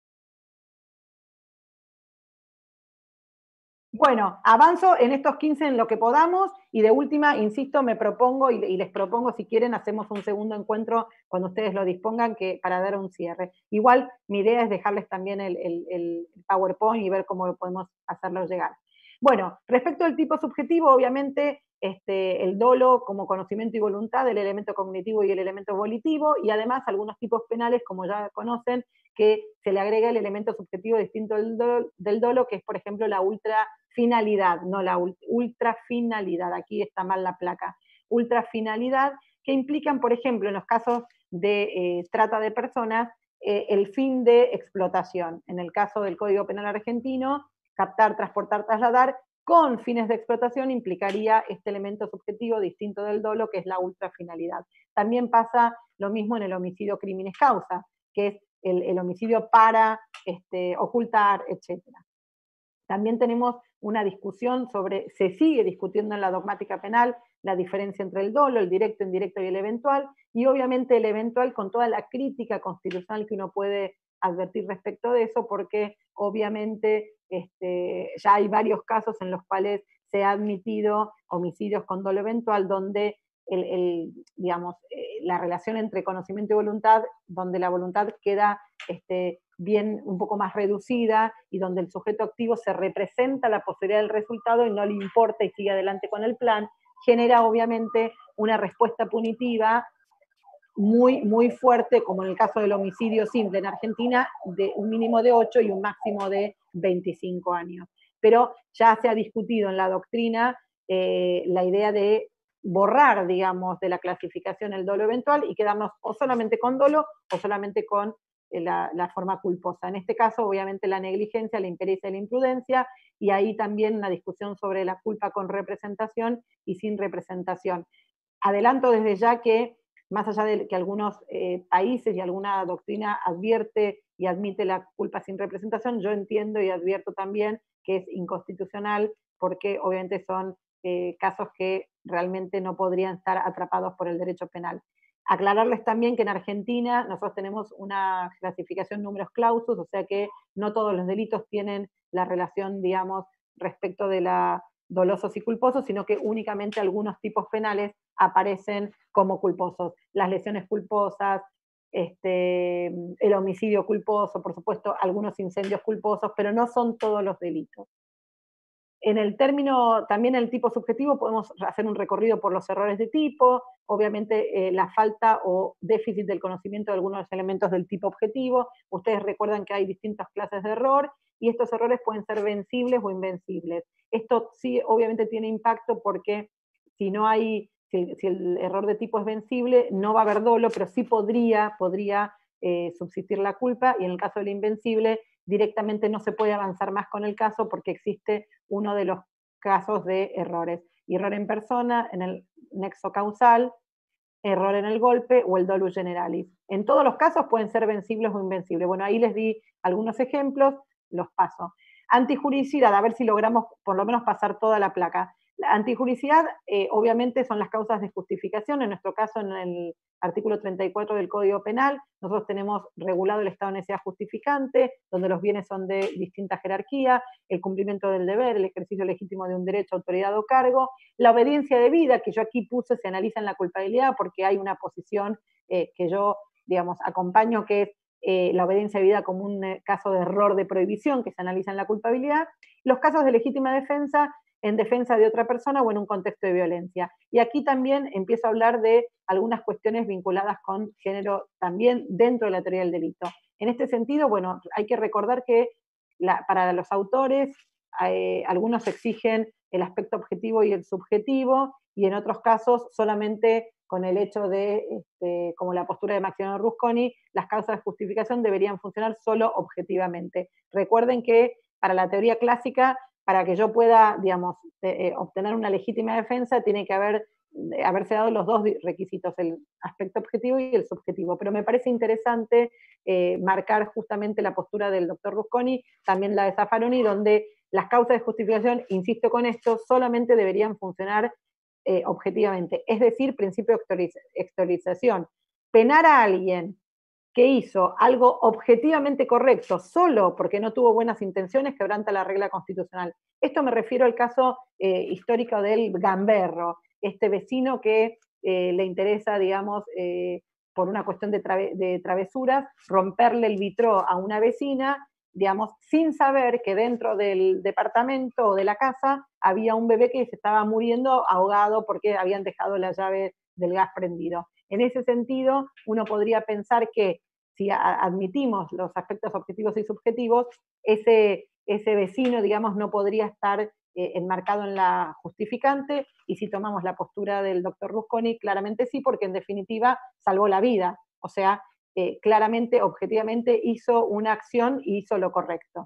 Bueno, avanzo en estos quince en lo que podamos y de última, insisto, me propongo y, y les propongo, si quieren, hacemos un segundo encuentro cuando ustedes lo dispongan que, para dar un cierre. Igual, mi idea es dejarles también el, el, el PowerPoint y ver cómo podemos hacerlo llegar. Bueno, respecto al tipo subjetivo, obviamente este, el dolo como conocimiento y voluntad, el elemento cognitivo y el elemento volitivo, y además algunos tipos penales, como ya conocen, que se le agrega el elemento subjetivo distinto del dolo, del dolo, que es, por ejemplo, la ultrafinalidad, no la ultrafinalidad, aquí está mal la placa, ultrafinalidad, que implican, por ejemplo, en los casos de eh, trata de personas, eh, el fin de explotación. En el caso del Código Penal argentino, captar, transportar, trasladar, con fines de explotación implicaría este elemento subjetivo distinto del dolo, que es la ultrafinalidad. También pasa lo mismo en el homicidio crímenes causa, que es el, el homicidio para este, ocultar, etcétera. También tenemos una discusión sobre, se sigue discutiendo en la dogmática penal, la diferencia entre el dolo, el directo, indirecto y el eventual, y obviamente el eventual con toda la crítica constitucional que uno puede advertir respecto de eso, porque obviamente este, ya hay varios casos en los cuales se ha admitido homicidios con dolo eventual, donde el, el, digamos, eh, la relación entre conocimiento y voluntad, donde la voluntad queda este, bien un poco más reducida y donde el sujeto activo se representa la posibilidad del resultado y no le importa y sigue adelante con el plan, genera obviamente una respuesta punitiva muy, muy fuerte, como en el caso del homicidio simple en Argentina, de un mínimo de ocho y un máximo de veinticinco años. Pero ya se ha discutido en la doctrina eh, la idea de borrar, digamos, de la clasificación el dolo eventual y quedarnos o solamente con dolo o solamente con la, la forma culposa. En este caso, obviamente, la negligencia, la impericia y la imprudencia, y ahí también una discusión sobre la culpa con representación y sin representación. Adelanto desde ya que, más allá de que algunos eh, países y alguna doctrina advierte y admite la culpa sin representación, yo entiendo y advierto también que es inconstitucional porque obviamente son eh, casos que realmente no podrían estar atrapados por el derecho penal. Aclararles también que en Argentina nosotros tenemos una clasificación numerus clausus, o sea que no todos los delitos tienen la relación, digamos, respecto de la dolosos y culposos, sino que únicamente algunos tipos penales aparecen como culposos. Las lesiones culposas, este, el homicidio culposo, por supuesto, algunos incendios culposos, pero no son todos los delitos. En el término, también el tipo subjetivo, podemos hacer un recorrido por los errores de tipo, obviamente eh, la falta o déficit del conocimiento de algunos de los elementos del tipo objetivo. Ustedes recuerdan que hay distintas clases de error y estos errores pueden ser vencibles o invencibles. Esto sí, obviamente tiene impacto porque si no hay, si, si el error de tipo es vencible, no va a haber dolo, pero sí podría, podría eh, subsistir la culpa, y en el caso del invencible, directamente no se puede avanzar más con el caso porque existe uno de los casos de errores. Error en persona, en el nexo causal, error en el golpe o el dolus generalis. En todos los casos pueden ser vencibles o invencibles. Bueno, ahí les di algunos ejemplos, los paso. Antijuricidad, a ver si logramos por lo menos pasar toda la placa. La antijuricidad, eh, obviamente, son las causas de justificación. En nuestro caso, en el artículo treinta y cuatro del Código Penal, nosotros tenemos regulado el estado de necesidad justificante, donde los bienes son de distinta jerarquía, el cumplimiento del deber, el ejercicio legítimo de un derecho, autoridad o cargo, la obediencia debida, que yo aquí puse, se analiza en la culpabilidad, porque hay una posición eh, que yo, digamos, acompaño, que es eh, la obediencia debida como un eh, caso de error de prohibición, que se analiza en la culpabilidad. Los casos de legítima defensa, en defensa de otra persona o en un contexto de violencia. Y aquí también empiezo a hablar de algunas cuestiones vinculadas con género también dentro de la teoría del delito. En este sentido, bueno, hay que recordar que la, para los autores, eh, algunos exigen el aspecto objetivo y el subjetivo, y en otros casos solamente con el hecho de, este, como la postura de Maximiliano Rusconi, las causas de justificación deberían funcionar solo objetivamente. Recuerden que para la teoría clásica, para que yo pueda, digamos, eh, obtener una legítima defensa, tiene que haber, eh, haberse dado los dos requisitos, el aspecto objetivo y el subjetivo. Pero me parece interesante eh, marcar justamente la postura del doctor Rusconi, también la de Zaffaroni, donde las causas de justificación, insisto con esto, solamente deberían funcionar eh, objetivamente. Es decir, principio de exteriorización. Penar a alguien que hizo algo objetivamente correcto solo porque no tuvo buenas intenciones, quebranta la regla constitucional. Esto me refiero al caso eh, histórico del gamberro, este vecino que eh, le interesa, digamos, eh, por una cuestión de, trave de travesuras, romperle el vitró a una vecina, digamos, sin saber que dentro del departamento o de la casa había un bebé que se estaba muriendo ahogado porque habían dejado la llave del gas prendido. En ese sentido, uno podría pensar que si admitimos los aspectos objetivos y subjetivos, ese, ese vecino, digamos, no podría estar eh, enmarcado en la justificante, y si tomamos la postura del doctor Rusconi, claramente sí, porque en definitiva salvó la vida. O sea, eh, claramente, objetivamente, hizo una acción y hizo lo correcto.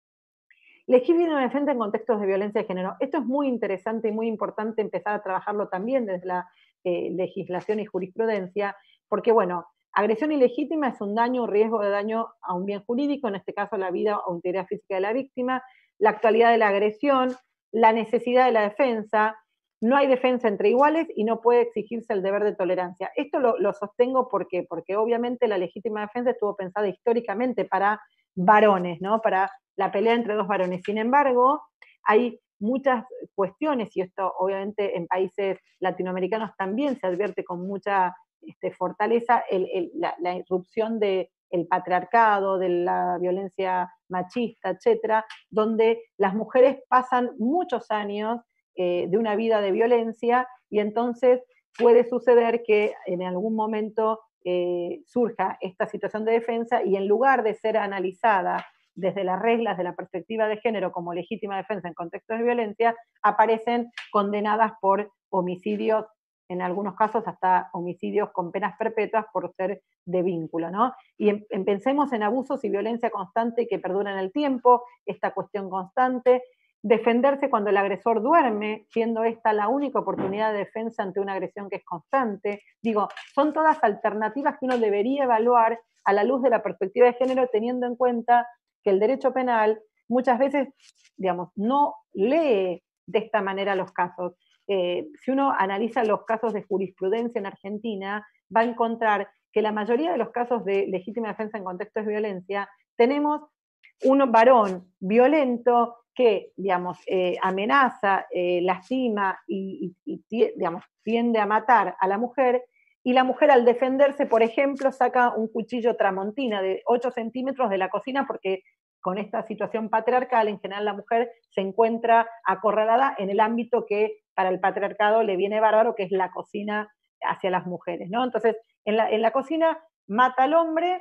Legítima defensa en contextos de violencia de género. Esto es muy interesante y muy importante empezar a trabajarlo también desde la eh, legislación y jurisprudencia, porque, bueno, agresión ilegítima es un daño o riesgo de daño a un bien jurídico, en este caso la vida o integridad física de la víctima, la actualidad de la agresión, la necesidad de la defensa, no hay defensa entre iguales y no puede exigirse el deber de tolerancia. Esto lo, lo sostengo porque, porque obviamente la legítima defensa estuvo pensada históricamente para varones, ¿no? Para la pelea entre dos varones. Sin embargo, hay muchas cuestiones, y esto obviamente en países latinoamericanos también se advierte con mucha este, fortaleza, el, el, la, la irrupción del patriarcado, de la violencia machista, etcétera, donde las mujeres pasan muchos años eh, de una vida de violencia, y entonces puede suceder que en algún momento eh, surja esta situación de defensa, y en lugar de ser analizada desde las reglas de la perspectiva de género como legítima defensa en contextos de violencia, aparecen condenadas por homicidios, en algunos casos hasta homicidios con penas perpetuas por ser de vínculo, ¿no? Y en, en, pensemos en abusos y violencia constante que perduran en el tiempo, esta cuestión constante, defenderse cuando el agresor duerme, siendo esta la única oportunidad de defensa ante una agresión que es constante. Digo, son todas alternativas que uno debería evaluar a la luz de la perspectiva de género, teniendo en cuenta que el derecho penal muchas veces, digamos, no lee de esta manera los casos. Eh, si uno analiza los casos de jurisprudencia en Argentina, va a encontrar que la mayoría de los casos de legítima defensa en contextos de violencia, tenemos un varón violento que, digamos, eh, amenaza, eh, lastima y, y, y, digamos, tiende a matar a la mujer, y la mujer, al defenderse, por ejemplo, saca un cuchillo tramontina de ocho centímetros de la cocina, porque con esta situación patriarcal, en general la mujer se encuentra acorralada en el ámbito que para el patriarcado le viene bárbaro, que es la cocina hacia las mujeres, ¿no? Entonces, en la, en la cocina mata al hombre,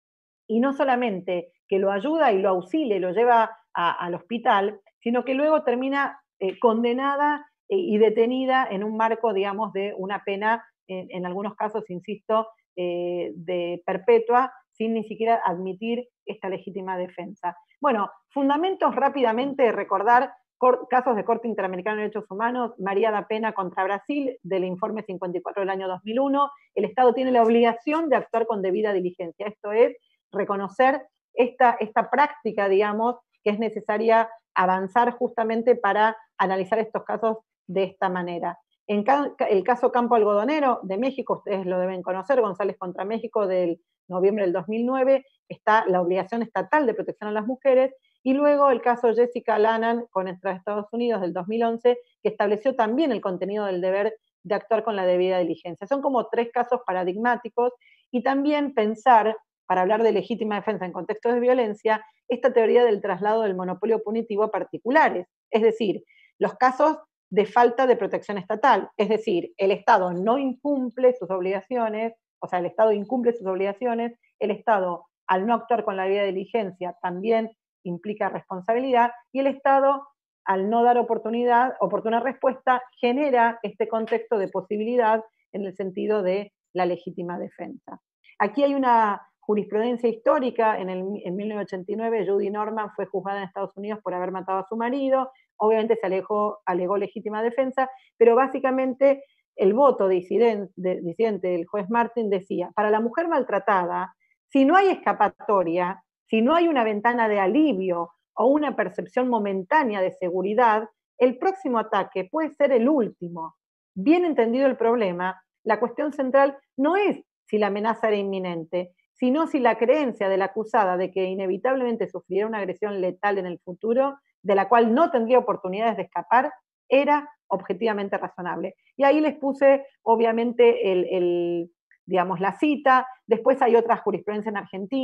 y no solamente que lo ayuda y lo auxilia y lo lleva a, al hospital, sino que luego termina eh, condenada eh, y detenida en un marco, digamos, de una pena, en, en algunos casos, insisto, eh, de perpetua, sin ni siquiera admitir esta legítima defensa. Bueno, fundamentos rápidamente, recordar casos de Corte Interamericano de Derechos Humanos, María da Pena contra Brasil, del informe cincuenta y cuatro del año dos mil uno, el Estado tiene la obligación de actuar con debida diligencia, esto es, reconocer esta, esta práctica, digamos, que es necesaria avanzar justamente para analizar estos casos de esta manera. En el caso Campo Algodonero de México, ustedes lo deben conocer, González contra México, del noviembre del dos mil nueve, está la obligación estatal de protección a las mujeres, y luego el caso Jessica Lannan contra Estados Unidos del dos mil once, que estableció también el contenido del deber de actuar con la debida diligencia. Son como tres casos paradigmáticos, y también pensar, para hablar de legítima defensa en contextos de violencia, esta teoría del traslado del monopolio punitivo a particulares, es decir, los casos de falta de protección estatal, es decir, el Estado no incumple sus obligaciones, o sea, el Estado incumple sus obligaciones, el Estado, al no actuar con la debida diligencia, también implica responsabilidad, y el Estado, al no dar oportunidad, oportuna respuesta, genera este contexto de posibilidad en el sentido de la legítima defensa. Aquí hay una jurisprudencia histórica, en, el, en mil novecientos ochenta y nueve Judy Norman fue juzgada en Estados Unidos por haber matado a su marido, obviamente se alegó, alegó legítima defensa, pero básicamente el voto disidente, de, disidente del juez Martin decía, para la mujer maltratada, si no hay escapatoria, si no hay una ventana de alivio o una percepción momentánea de seguridad, el próximo ataque puede ser el último. Bien entendido el problema, la cuestión central no es si la amenaza era inminente, sino si la creencia de la acusada de que inevitablemente sufriría una agresión letal en el futuro, de la cual no tendría oportunidades de escapar, era objetivamente razonable. Y ahí les puse, obviamente, el, el, digamos, la cita. Después hay otras jurisprudencia en Argentina,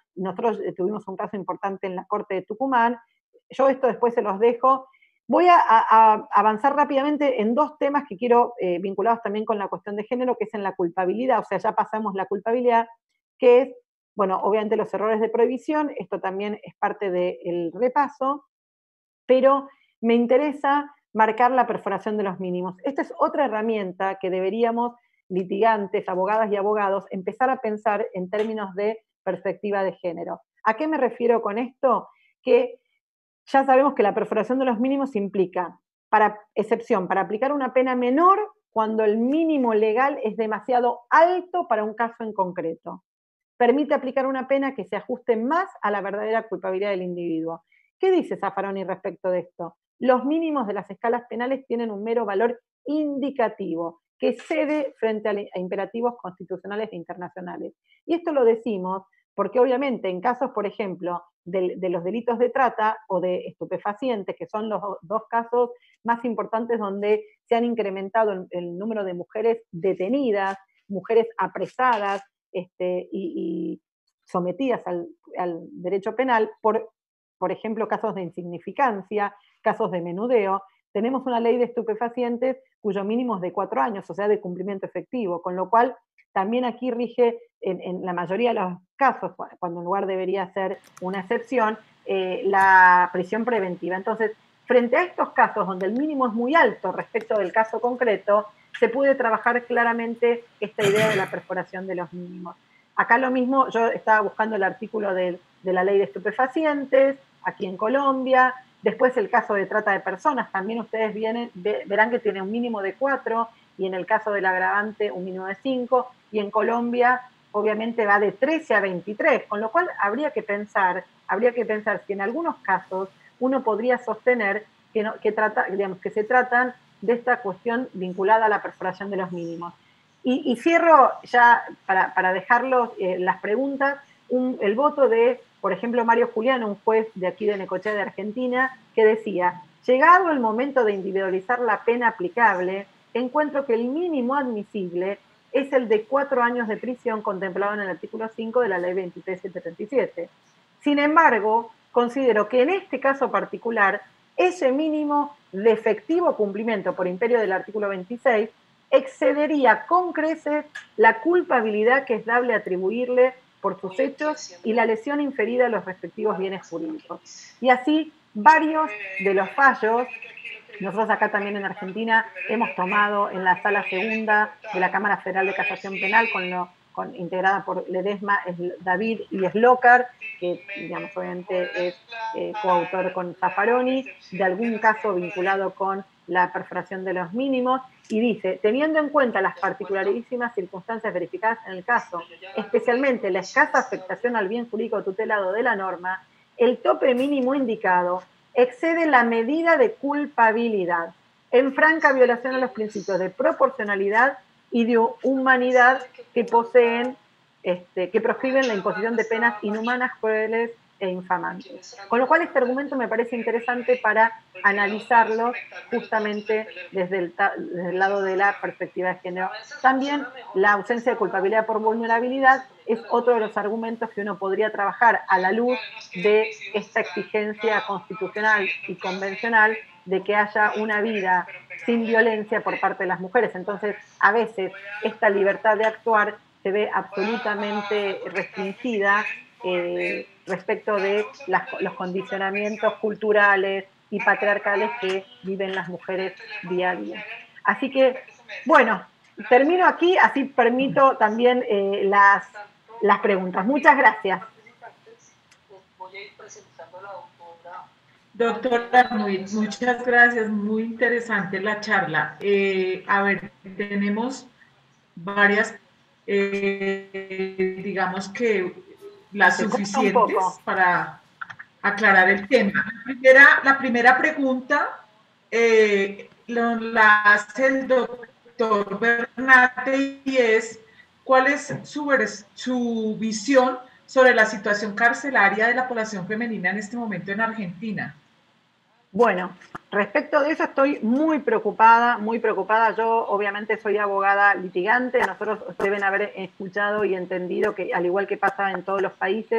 nosotros tuvimos un caso importante en la Corte de Tucumán. Yo esto después se los dejo. Voy a, a, a avanzar rápidamente en dos temas que quiero, eh, vinculados también con la cuestión de género, que es en la culpabilidad, o sea, ya pasamos la culpabilidad, que es, bueno, obviamente los errores de prohibición, esto también es parte del repaso, pero me interesa marcar la perforación de los mínimos. Esta es otra herramienta que deberíamos, litigantes, abogadas y abogados, empezar a pensar en términos de perspectiva de género. ¿A qué me refiero con esto? Que ya sabemos que la perforación de los mínimos implica, para excepción, para aplicar una pena menor cuando el mínimo legal es demasiado alto para un caso en concreto. Permite aplicar una pena que se ajuste más a la verdadera culpabilidad del individuo. ¿Qué dice Zaffaroni respecto de esto? Los mínimos de las escalas penales tienen un mero valor indicativo, que cede frente a imperativos constitucionales e internacionales. Y esto lo decimos porque obviamente en casos, por ejemplo, de, de los delitos de trata o de estupefacientes, que son los dos casos más importantes donde se han incrementado el, el número de mujeres detenidas, mujeres apresadas este, y, y sometidas al, al derecho penal por, por ejemplo, casos de insignificancia, casos de menudeo, tenemos una ley de estupefacientes cuyo mínimo es de cuatro años, o sea, de cumplimiento efectivo, con lo cual también aquí rige en, en la mayoría de los casos, cuando en lugar debería ser una excepción, eh, la prisión preventiva. Entonces, frente a estos casos donde el mínimo es muy alto respecto del caso concreto, se puede trabajar claramente esta idea de la perforación de los mínimos. Acá lo mismo, yo estaba buscando el artículo de, de la ley de estupefacientes, aquí en Colombia, después el caso de trata de personas, también ustedes vienen, verán que tiene un mínimo de cuatro, y en el caso del agravante un mínimo de cinco, y en Colombia obviamente va de trece a veintitrés, con lo cual habría que pensar, habría que pensar si en algunos casos uno podría sostener que, no, que, trata, digamos, que se tratan de esta cuestión vinculada a la perforación de los mínimos. Y, y cierro ya, para, para dejarlos eh, las preguntas, un, el voto de, por ejemplo, Mario Julián, un juez de aquí de Necochea de Argentina, que decía, llegado el momento de individualizar la pena aplicable, encuentro que el mínimo admisible es el de cuatro años de prisión contemplado en el artículo cinco de la ley veintitrés mil setecientos setenta y siete. Sin embargo, considero que en este caso particular, ese mínimo de efectivo cumplimiento por imperio del artículo veintiséis excedería con creces la culpabilidad que es dable atribuirle por sus hechos y la lesión inferida a los respectivos bienes jurídicos. Y así, varios de los fallos, nosotros acá también en Argentina hemos tomado en la sala segunda de la Cámara Federal de Casación Penal, con lo, con, integrada por Ledesma, David y Slokar, que digamos, obviamente es eh, coautor con Zaffaroni, de algún caso vinculado con la perforación de los mínimos, y dice, teniendo en cuenta las particularísimas circunstancias verificadas en el caso, especialmente la escasa afectación al bien jurídico tutelado de la norma, el tope mínimo indicado excede la medida de culpabilidad, en franca violación a los principios de proporcionalidad y de humanidad que poseen, este, que proscriben la imposición de penas inhumanas, crueles e infamantes. Con lo cual este argumento me parece interesante para analizarlo justamente desde el, desde el lado de la perspectiva de género. También la ausencia de culpabilidad por vulnerabilidad es otro de los argumentos que uno podría trabajar a la luz de esta exigencia constitucional y convencional de que haya una vida sin violencia por parte de las mujeres. Entonces, a veces esta libertad de actuar se ve absolutamente restringida eh, respecto de las, los condicionamientos culturales y patriarcales que viven las mujeres día a día. Así que, bueno, termino aquí, así permito también eh, las, las preguntas. Muchas gracias. Doctora, muy, muchas gracias, muy interesante la charla. Eh, a ver, tenemos varias, eh, digamos que las suficientes para aclarar el tema. La primera, la primera pregunta eh, lo, la hace el doctor Bernate y es, ¿cuál es su, su visión sobre la situación carcelaria de la población femenina en este momento en Argentina? Bueno, respecto de eso estoy muy preocupada, muy preocupada. Yo obviamente soy abogada litigante, nosotros deben haber escuchado y entendido que al igual que pasa en todos los países,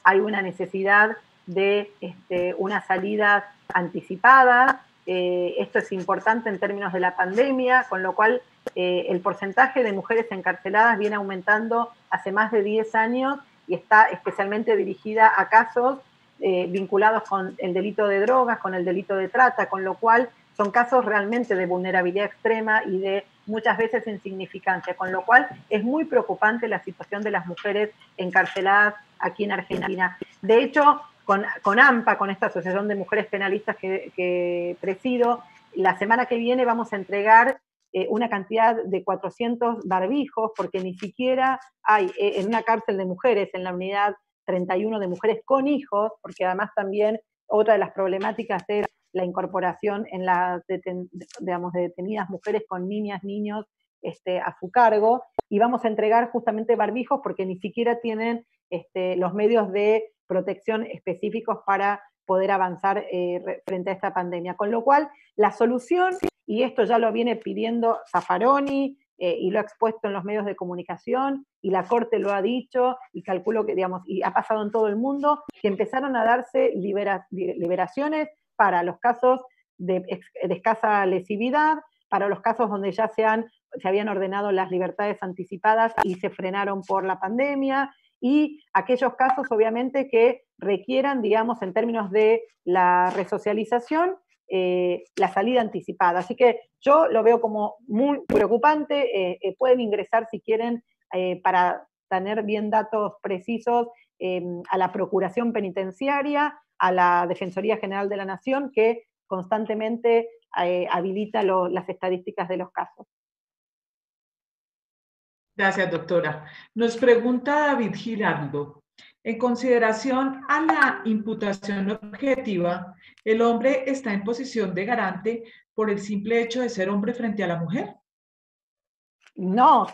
hay una necesidad de este, una salida anticipada. Eh, esto es importante en términos de la pandemia, con lo cual eh, el porcentaje de mujeres encarceladas viene aumentando hace más de diez años y está especialmente dirigida a casos eh, vinculados con el delito de drogas, con el delito de trata, con lo cual son casos realmente de vulnerabilidad extrema y de muchas veces insignificancia, con lo cual es muy preocupante la situación de las mujeres encarceladas aquí en Argentina. De hecho, con, con AMPA, con esta Asociación de Mujeres Penalistas que, que presido, la semana que viene vamos a entregar eh, una cantidad de cuatrocientos barbijos, porque ni siquiera hay eh, en una cárcel de mujeres, en la unidad treinta y uno de mujeres con hijos, porque además también otra de las problemáticas es la incorporación en las deten, digamos, de detenidas mujeres con niñas, niños este, a su cargo, y vamos a entregar justamente barbijos porque ni siquiera tienen este, los medios de protección específicos para poder avanzar eh, frente a esta pandemia. Con lo cual, la solución, y esto ya lo viene pidiendo Zaffaroni, eh, y lo ha expuesto en los medios de comunicación, y la Corte lo ha dicho, y calculo que, digamos, y ha pasado en todo el mundo, que empezaron a darse libera, liberaciones para los casos de, de escasa lesividad, para los casos donde ya se, han, se habían ordenado las libertades anticipadas y se frenaron por la pandemia, y aquellos casos obviamente que requieran, digamos, en términos de la resocialización, eh, la salida anticipada. Así que yo lo veo como muy preocupante. Eh, eh, pueden ingresar si quieren eh, para tener bien datos precisos eh, a la Procuración Penitenciaria, a la Defensoría General de la Nación, que constantemente eh, habilita lo, las estadísticas de los casos. Gracias, doctora. Nos pregunta David Giraldo, en consideración a la imputación objetiva, ¿el hombre está en posición de garante por el simple hecho de ser hombre frente a la mujer? No,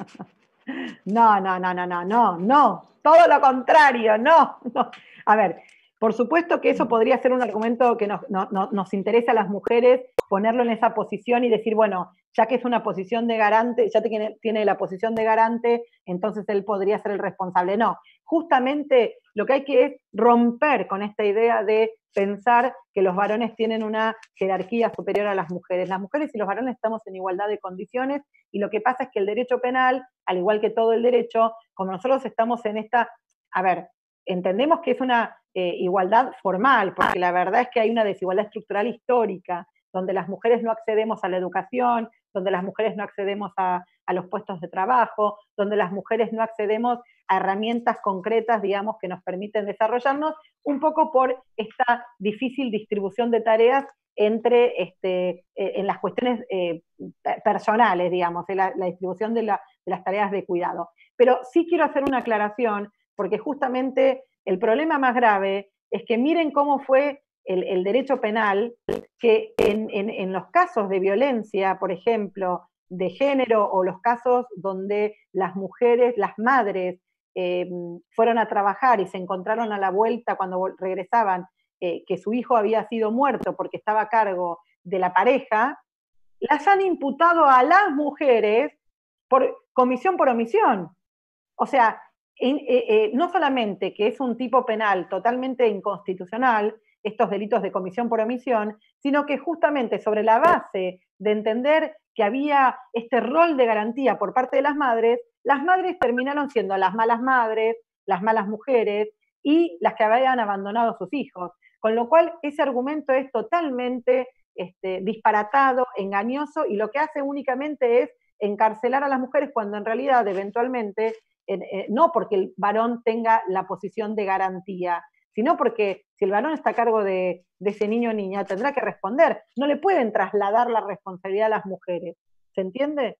no, no, no, no, no, no, no, todo lo contrario, no, no. A ver, por supuesto que eso podría ser un argumento que nos, no, no, nos interesa a las mujeres, ponerlo en esa posición y decir, bueno, ya que es una posición de garante, ya tiene, tiene la posición de garante, entonces él podría ser el responsable. No, justamente lo que hay que es romper con esta idea de pensar que los varones tienen una jerarquía superior a las mujeres. Las mujeres y los varones estamos en igualdad de condiciones, y lo que pasa es que el derecho penal, al igual que todo el derecho, como nosotros estamos en esta, a ver, entendemos que es una eh, igualdad formal, porque la verdad es que hay una desigualdad estructural histórica, donde las mujeres no accedemos a la educación, donde las mujeres no accedemos a, a los puestos de trabajo, donde las mujeres no accedemos a herramientas concretas, digamos, que nos permiten desarrollarnos, un poco por esta difícil distribución de tareas entre, este, eh, en las cuestiones eh, personales, digamos, en la, la distribución de, la, de las tareas de cuidado. Pero sí quiero hacer una aclaración, porque justamente el problema más grave es que miren cómo fue el, el derecho penal, que en, en, en los casos de violencia, por ejemplo, de género, o los casos donde las mujeres, las madres, eh, fueron a trabajar y se encontraron a la vuelta cuando regresaban, eh, que su hijo había sido muerto porque estaba a cargo de la pareja, las han imputado a las mujeres por comisión por omisión. O sea, eh, eh, no solamente que es un tipo penal totalmente inconstitucional, estos delitos de comisión por omisión, sino que justamente sobre la base de entender que había este rol de garantía por parte de las madres, las madres terminaron siendo las malas madres, las malas mujeres y las que habían abandonado a sus hijos. Con lo cual, ese argumento es totalmente este, disparatado, engañoso, y lo que hace únicamente es encarcelar a las mujeres cuando en realidad, eventualmente, eh, eh, no porque el varón tenga la posición de garantía, sino porque si el varón está a cargo de, de ese niño o niña, tendrá que responder. No le pueden trasladar la responsabilidad a las mujeres. ¿Se entiende?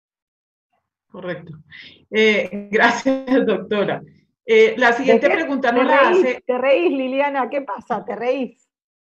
Correcto. Eh, gracias, doctora. Eh, la siguiente pregunta no la hace... Te reís, Liliana, ¿qué pasa? ¿Te reís?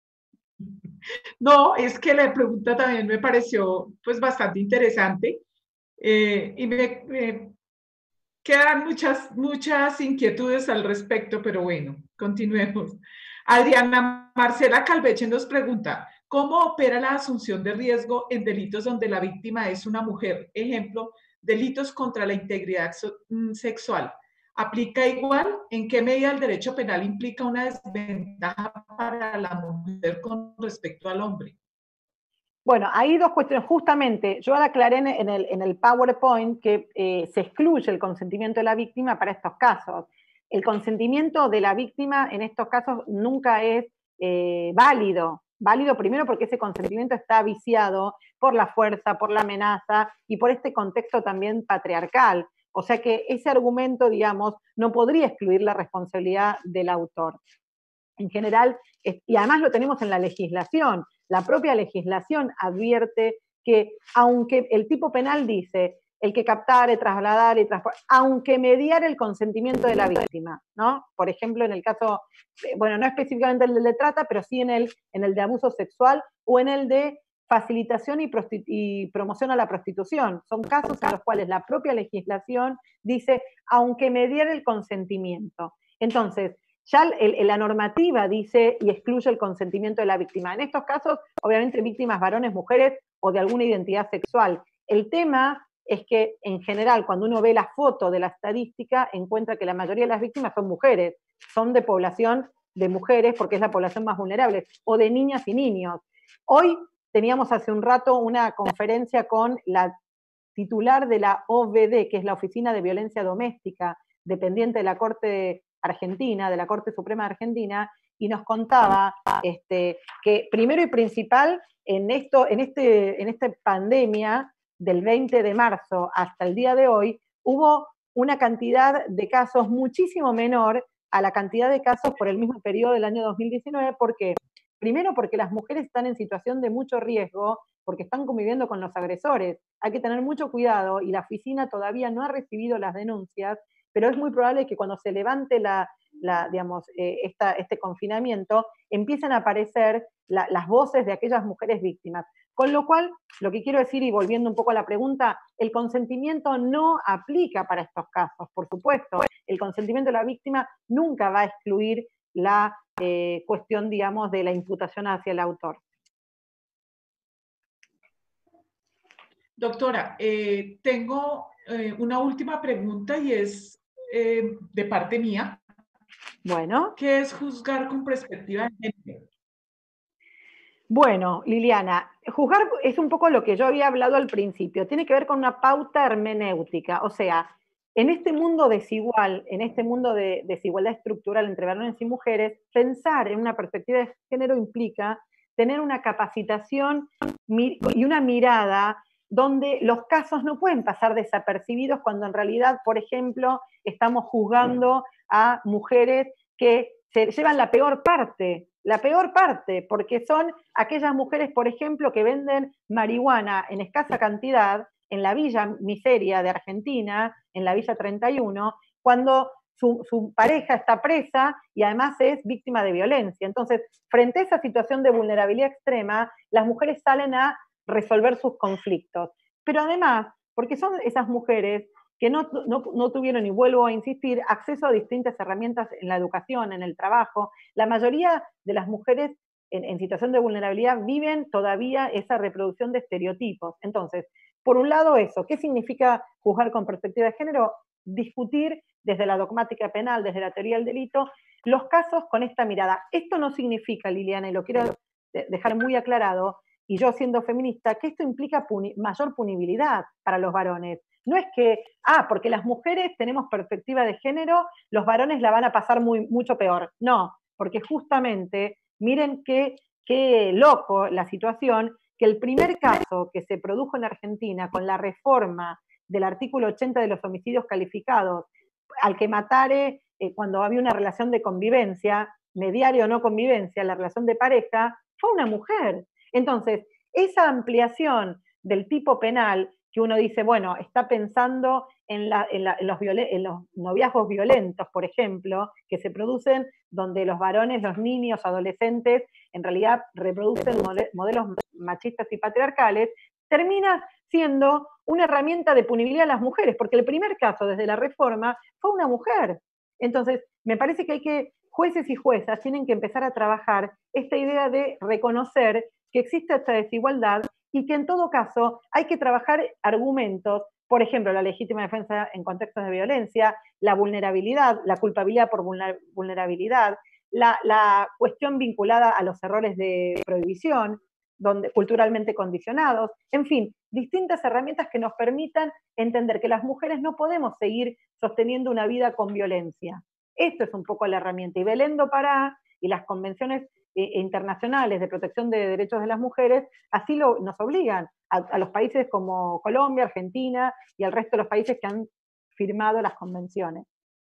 No, es que la pregunta también me pareció pues bastante interesante, eh, y me, me quedan muchas, muchas inquietudes al respecto, pero bueno, continuemos. Adriana Marcela Calveche nos pregunta, ¿cómo opera la asunción de riesgo en delitos donde la víctima es una mujer? Ejemplo, delitos contra la integridad sexual. ¿Aplica igual? ¿En qué medida el derecho penal implica una desventaja para la mujer con respecto al hombre? Bueno, hay dos cuestiones. Justamente, yo aclaré en el, en el PowerPoint que eh, se excluye el consentimiento de la víctima para estos casos. El consentimiento de la víctima en estos casos nunca es eh, válido. Válido primero porque ese consentimiento está viciado por la fuerza, por la amenaza y por este contexto también patriarcal. O sea que ese argumento, digamos, no podría excluir la responsabilidad del autor. En general, y además lo tenemos en la legislación, la propia legislación advierte que aunque el tipo penal dice el que captare, trasladare, transportar, aunque mediare el consentimiento de la víctima, ¿no? Por ejemplo, en el caso, bueno, no específicamente en el de trata, pero sí en el, en el de abuso sexual o en el de facilitación y, y promoción a la prostitución. Son casos en los cuales la propia legislación dice, aunque mediare el consentimiento. Entonces, ya el, la normativa dice y excluye el consentimiento de la víctima. En estos casos, obviamente, víctimas varones, mujeres o de alguna identidad sexual. El tema es que, en general, cuando uno ve la foto de la estadística, encuentra que la mayoría de las víctimas son mujeres, son de población de mujeres, porque es la población más vulnerable, o de niñas y niños. Hoy teníamos hace un rato una conferencia con la titular de la O V D, que es la Oficina de Violencia Doméstica, dependiente de la Corte Argentina, de la Corte Suprema de Argentina, y nos contaba este, que primero y principal, en, esto, en, este, en esta pandemia del veinte de marzo hasta el día de hoy, hubo una cantidad de casos muchísimo menor a la cantidad de casos por el mismo periodo del año dos mil diecinueve. ¿Por qué? Primero porque las mujeres están en situación de mucho riesgo, porque están conviviendo con los agresores. Hay que tener mucho cuidado y la oficina todavía no ha recibido las denuncias, pero es muy probable que cuando se levante la, la, digamos, eh, esta, este confinamiento, empiecen a aparecer la, las voces de aquellas mujeres víctimas. Con lo cual, lo que quiero decir, y volviendo un poco a la pregunta, el consentimiento no aplica para estos casos, por supuesto. El consentimiento de la víctima nunca va a excluir la eh, cuestión, digamos, de la imputación hacia el autor. Doctora, eh, tengo eh, una última pregunta y es eh, de parte mía. Bueno. ¿Qué es juzgar con perspectiva de género? Bueno, Liliana, juzgar es un poco lo que yo había hablado al principio. Tiene que ver con una pauta hermenéutica. O sea, en este mundo desigual, en este mundo de desigualdad estructural entre varones y mujeres, pensar en una perspectiva de género implica tener una capacitación y una mirada donde los casos no pueden pasar desapercibidos cuando en realidad, por ejemplo, estamos juzgando a mujeres que se llevan la peor parte, la peor parte, porque son aquellas mujeres, por ejemplo, que venden marihuana en escasa cantidad en la Villa Miseria de Argentina, en la Villa treinta y uno, cuando su, su pareja está presa y además es víctima de violencia. Entonces, frente a esa situación de vulnerabilidad extrema, las mujeres salen a resolver sus conflictos. Pero además, porque son esas mujeres que no, no, no tuvieron, y vuelvo a insistir, acceso a distintas herramientas en la educación, en el trabajo. La mayoría de las mujeres en, en situación de vulnerabilidad viven todavía esa reproducción de estereotipos. Entonces, por un lado eso, ¿qué significa juzgar con perspectiva de género? Discutir desde la dogmática penal, desde la teoría del delito, los casos con esta mirada. Esto no significa, Liliana, y lo quiero dejar muy aclarado, y yo siendo feminista, que esto implica puni- mayor punibilidad para los varones. No es que, ah, porque las mujeres tenemos perspectiva de género, los varones la van a pasar muy, mucho peor. No, porque justamente, miren qué, qué loco la situación, que el primer caso que se produjo en Argentina con la reforma del artículo ochenta de los homicidios calificados, al que matare eh, cuando había una relación de convivencia, mediaria o no convivencia, la relación de pareja, fue una mujer. Entonces, esa ampliación del tipo penal que uno dice, bueno, está pensando en, la, en, la, en, los, en los noviazgos violentos, por ejemplo, que se producen donde los varones, los niños, adolescentes, en realidad reproducen modelos machistas y patriarcales, termina siendo una herramienta de punibilidad a las mujeres, porque el primer caso desde la reforma fue una mujer. Entonces, me parece que hay que, jueces y juezas tienen que empezar a trabajar esta idea de reconocer que existe esta desigualdad y que en todo caso hay que trabajar argumentos por ejemplo, la legítima defensa en contextos de violencia, la vulnerabilidad, la culpabilidad por vulnerabilidad, la, la cuestión vinculada a los errores de prohibición, donde, culturalmente condicionados, en fin, distintas herramientas que nos permitan entender que las mujeres no podemos seguir sosteniendo una vida con violencia. Esto es un poco la herramienta. Y Belén do Pará y las convenciones eh, internacionales de protección de derechos de las mujeres así lo, nos obligan a, a los países como Colombia, Argentina y al resto de los países que han firmado las convenciones.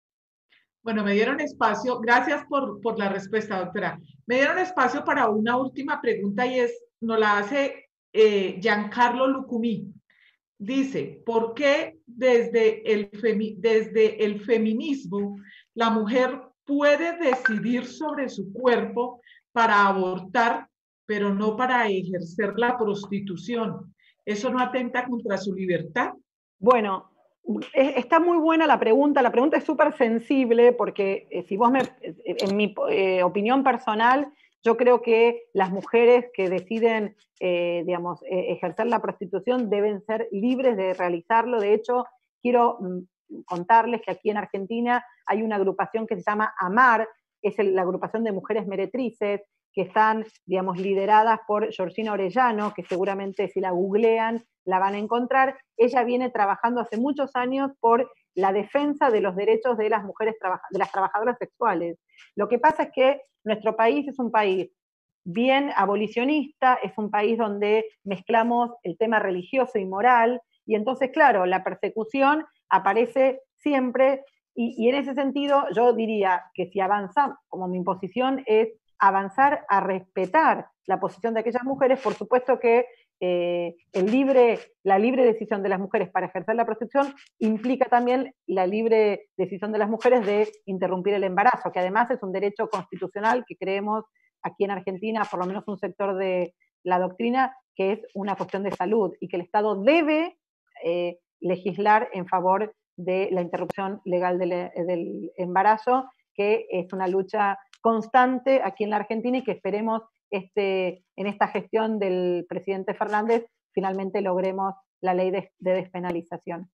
Bueno, me dieron espacio, gracias por, por la respuesta, doctora. Me dieron espacio para una última pregunta y es, nos la hace eh, Giancarlo Lucumí. Dice, ¿por qué desde el, femi desde el feminismo la mujer puede decidir sobre su cuerpo para abortar, pero no para ejercer la prostitución? ¿Eso no atenta contra su libertad? Bueno, está muy buena la pregunta. La pregunta es súper sensible porque eh, si vos me, en mi eh, opinión personal, yo creo que las mujeres que deciden, eh, digamos, eh, ejercer la prostitución deben ser libres de realizarlo. De hecho, quiero mm, contarles que aquí en Argentina hay una agrupación que se llama AMAR, es el, la agrupación de mujeres meretrices, que están, digamos, lideradas por Georgina Orellano, que seguramente si la googlean la van a encontrar. Ella viene trabajando hace muchos años por la defensa de los derechos de las mujeres, de las trabajadoras sexuales. Lo que pasa es que nuestro país es un país bien abolicionista, es un país donde mezclamos el tema religioso y moral, y entonces, claro, la persecución aparece siempre, y, y en ese sentido yo diría que si avanzamos, como mi posición es avanzar a respetar la posición de aquellas mujeres, por supuesto que eh, el libre, la libre decisión de las mujeres para ejercer la prostitución implica también la libre decisión de las mujeres de interrumpir el embarazo, que además es un derecho constitucional que creemos aquí en Argentina, por lo menos un sector de la doctrina, que es una cuestión de salud y que el Estado debe eh, legislar en favor de la interrupción legal del, del embarazo, que es una lucha constante aquí en la Argentina y que esperemos este, en esta gestión del presidente Fernández finalmente logremos la ley de, de despenalización.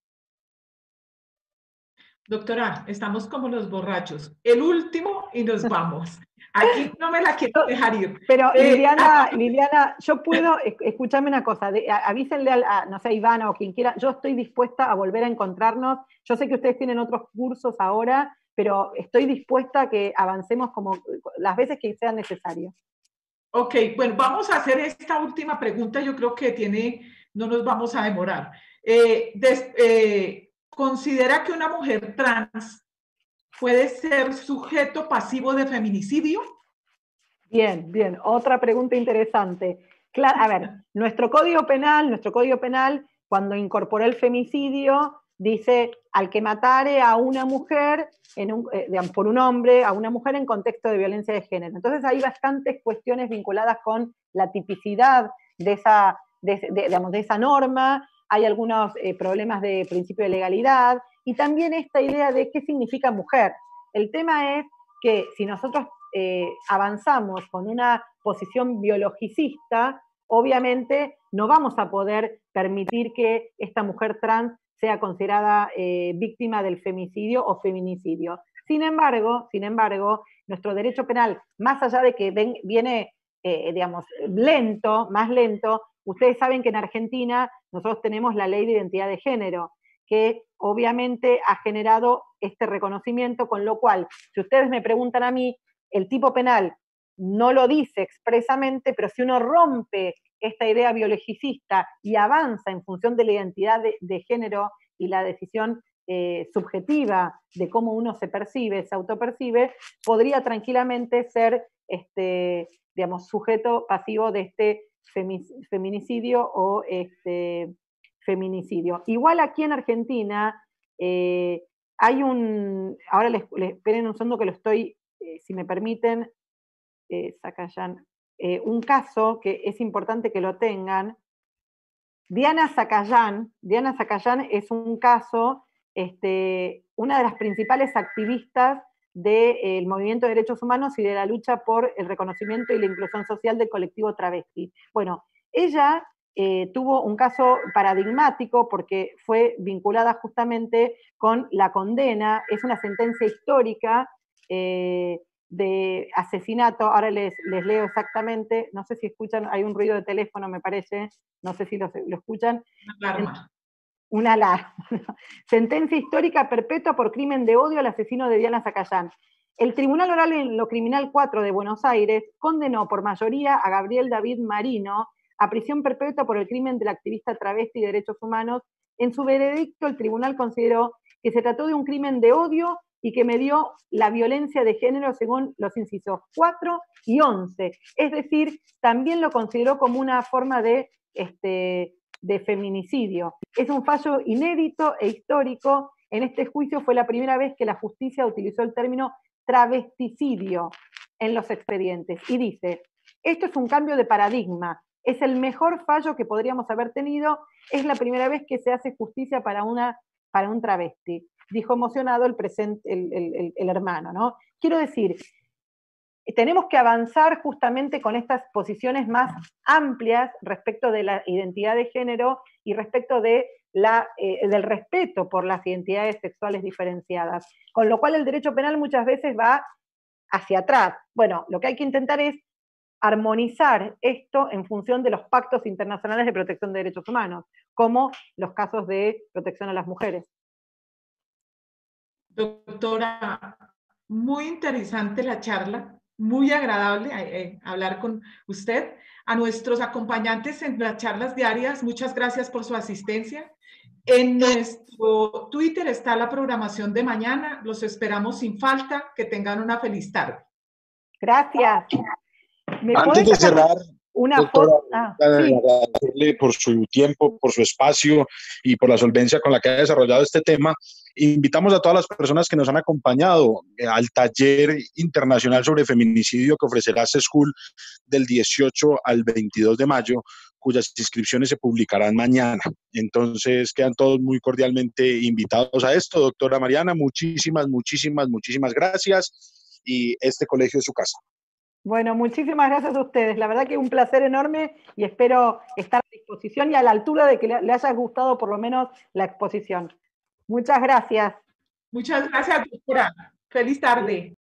Doctora, estamos como los borrachos. El último y nos vamos. Aquí no me la quiero dejar ir. Pero eh, Liliana, Liliana, yo puedo, escuchame una cosa, de, a, avísenle a, a, no sé, a Ivana o quien quiera, yo estoy dispuesta a volver a encontrarnos. Yo sé que ustedes tienen otros cursos ahora, pero estoy dispuesta a que avancemos como las veces que sea necesario. Ok, bueno, vamos a hacer esta última pregunta. Yo creo que tiene, no nos vamos a demorar. Eh, des, eh, ¿Considera que una mujer trans puede ser sujeto pasivo de feminicidio? Bien, bien. Otra pregunta interesante. Claro, a ver, nuestro Código Penal, nuestro Código Penal, cuando incorporó el femicidio, dice al que matare a una mujer en un, eh, digamos, por un hombre, a una mujer en contexto de violencia de género. Entonces hay bastantes cuestiones vinculadas con la tipicidad de esa, de, de, digamos, de esa norma. Hay algunos eh, problemas de principio de legalidad y también esta idea de qué significa mujer. El tema es que si nosotros eh, avanzamos con una posición biologicista, obviamente no vamos a poder permitir que esta mujer trans sea considerada eh, víctima del femicidio o feminicidio. Sin embargo, sin embargo, nuestro derecho penal, más allá de que ven, viene, eh, digamos, lento, más lento, ustedes saben que en Argentina nosotros tenemos la ley de identidad de género, que obviamente ha generado este reconocimiento, con lo cual, si ustedes me preguntan a mí, el tipo penal no lo dice expresamente, pero si uno rompe esta idea biologicista y avanza en función de la identidad de, de género y la decisión eh, subjetiva de cómo uno se percibe, se autopercibe, podría tranquilamente ser, este, digamos, sujeto pasivo de este feminicidio o este, feminicidio. Igual aquí en Argentina eh, hay un, ahora les, les esperen un segundo que lo estoy, eh, si me permiten, eh, Zacayán, eh, un caso que es importante que lo tengan. Diana Zacayán, Diana Zacayán es un caso, este, una de las principales activistas del eh, movimiento de derechos humanos y de la lucha por el reconocimiento y la inclusión social del colectivo travesti. Bueno, ella eh, tuvo un caso paradigmático porque fue vinculada justamente con la condena, es una sentencia histórica eh, de asesinato, ahora les, les leo exactamente, no sé si escuchan, hay un ruido de teléfono me parece, no sé si lo, lo escuchan. Una alarma. Una alarma. Sentencia histórica perpetua por crimen de odio al asesino de Diana Zacayán. El Tribunal Oral en lo Criminal cuatro de Buenos Aires condenó por mayoría a Gabriel David Marino a prisión perpetua por el crimen del activista travesti y derechos humanos. En su veredicto, el tribunal consideró que se trató de un crimen de odio y que medió la violencia de género según los incisos cuatro y once. Es decir, también lo consideró como una forma de, este, de feminicidio. Es un fallo inédito e histórico. En este juicio fue la primera vez que la justicia utilizó el término travesticidio en los expedientes. Y dice, esto es un cambio de paradigma. Es el mejor fallo que podríamos haber tenido. Es la primera vez que se hace justicia para, una, para un travesti. Dijo emocionado el, presente, el, el, el hermano, ¿no? Quiero decir, tenemos que avanzar justamente con estas posiciones más amplias respecto de la identidad de género y respecto de la, eh, del respeto por las identidades sexuales diferenciadas. Con lo cual el derecho penal muchas veces va hacia atrás. Bueno, lo que hay que intentar es armonizar esto en función de los pactos internacionales de protección de derechos humanos, como los casos de protección a las mujeres. Doctora, muy interesante la charla, muy agradable eh, hablar con usted. A nuestros acompañantes en las charlas diarias, muchas gracias por su asistencia. En nuestro Twitter está la programación de mañana. Los esperamos sin falta. Que tengan una feliz tarde. Gracias. Antes de cerrar, una doctora, foto? Ah, sí. agradecerle por su tiempo, por su espacio y por la solvencia con la que ha desarrollado este tema. Invitamos a todas las personas que nos han acompañado al taller internacional sobre feminicidio que ofrecerá CESCUL del dieciocho al veintidós de mayo, cuyas inscripciones se publicarán mañana. Entonces, quedan todos muy cordialmente invitados a esto. Doctora Mariana, muchísimas, muchísimas, muchísimas gracias y este colegio es su casa. Bueno, muchísimas gracias a ustedes. La verdad que un placer enorme y espero estar a disposición y a la altura de que le haya gustado por lo menos la exposición. Muchas gracias. Muchas gracias, doctora. Feliz tarde.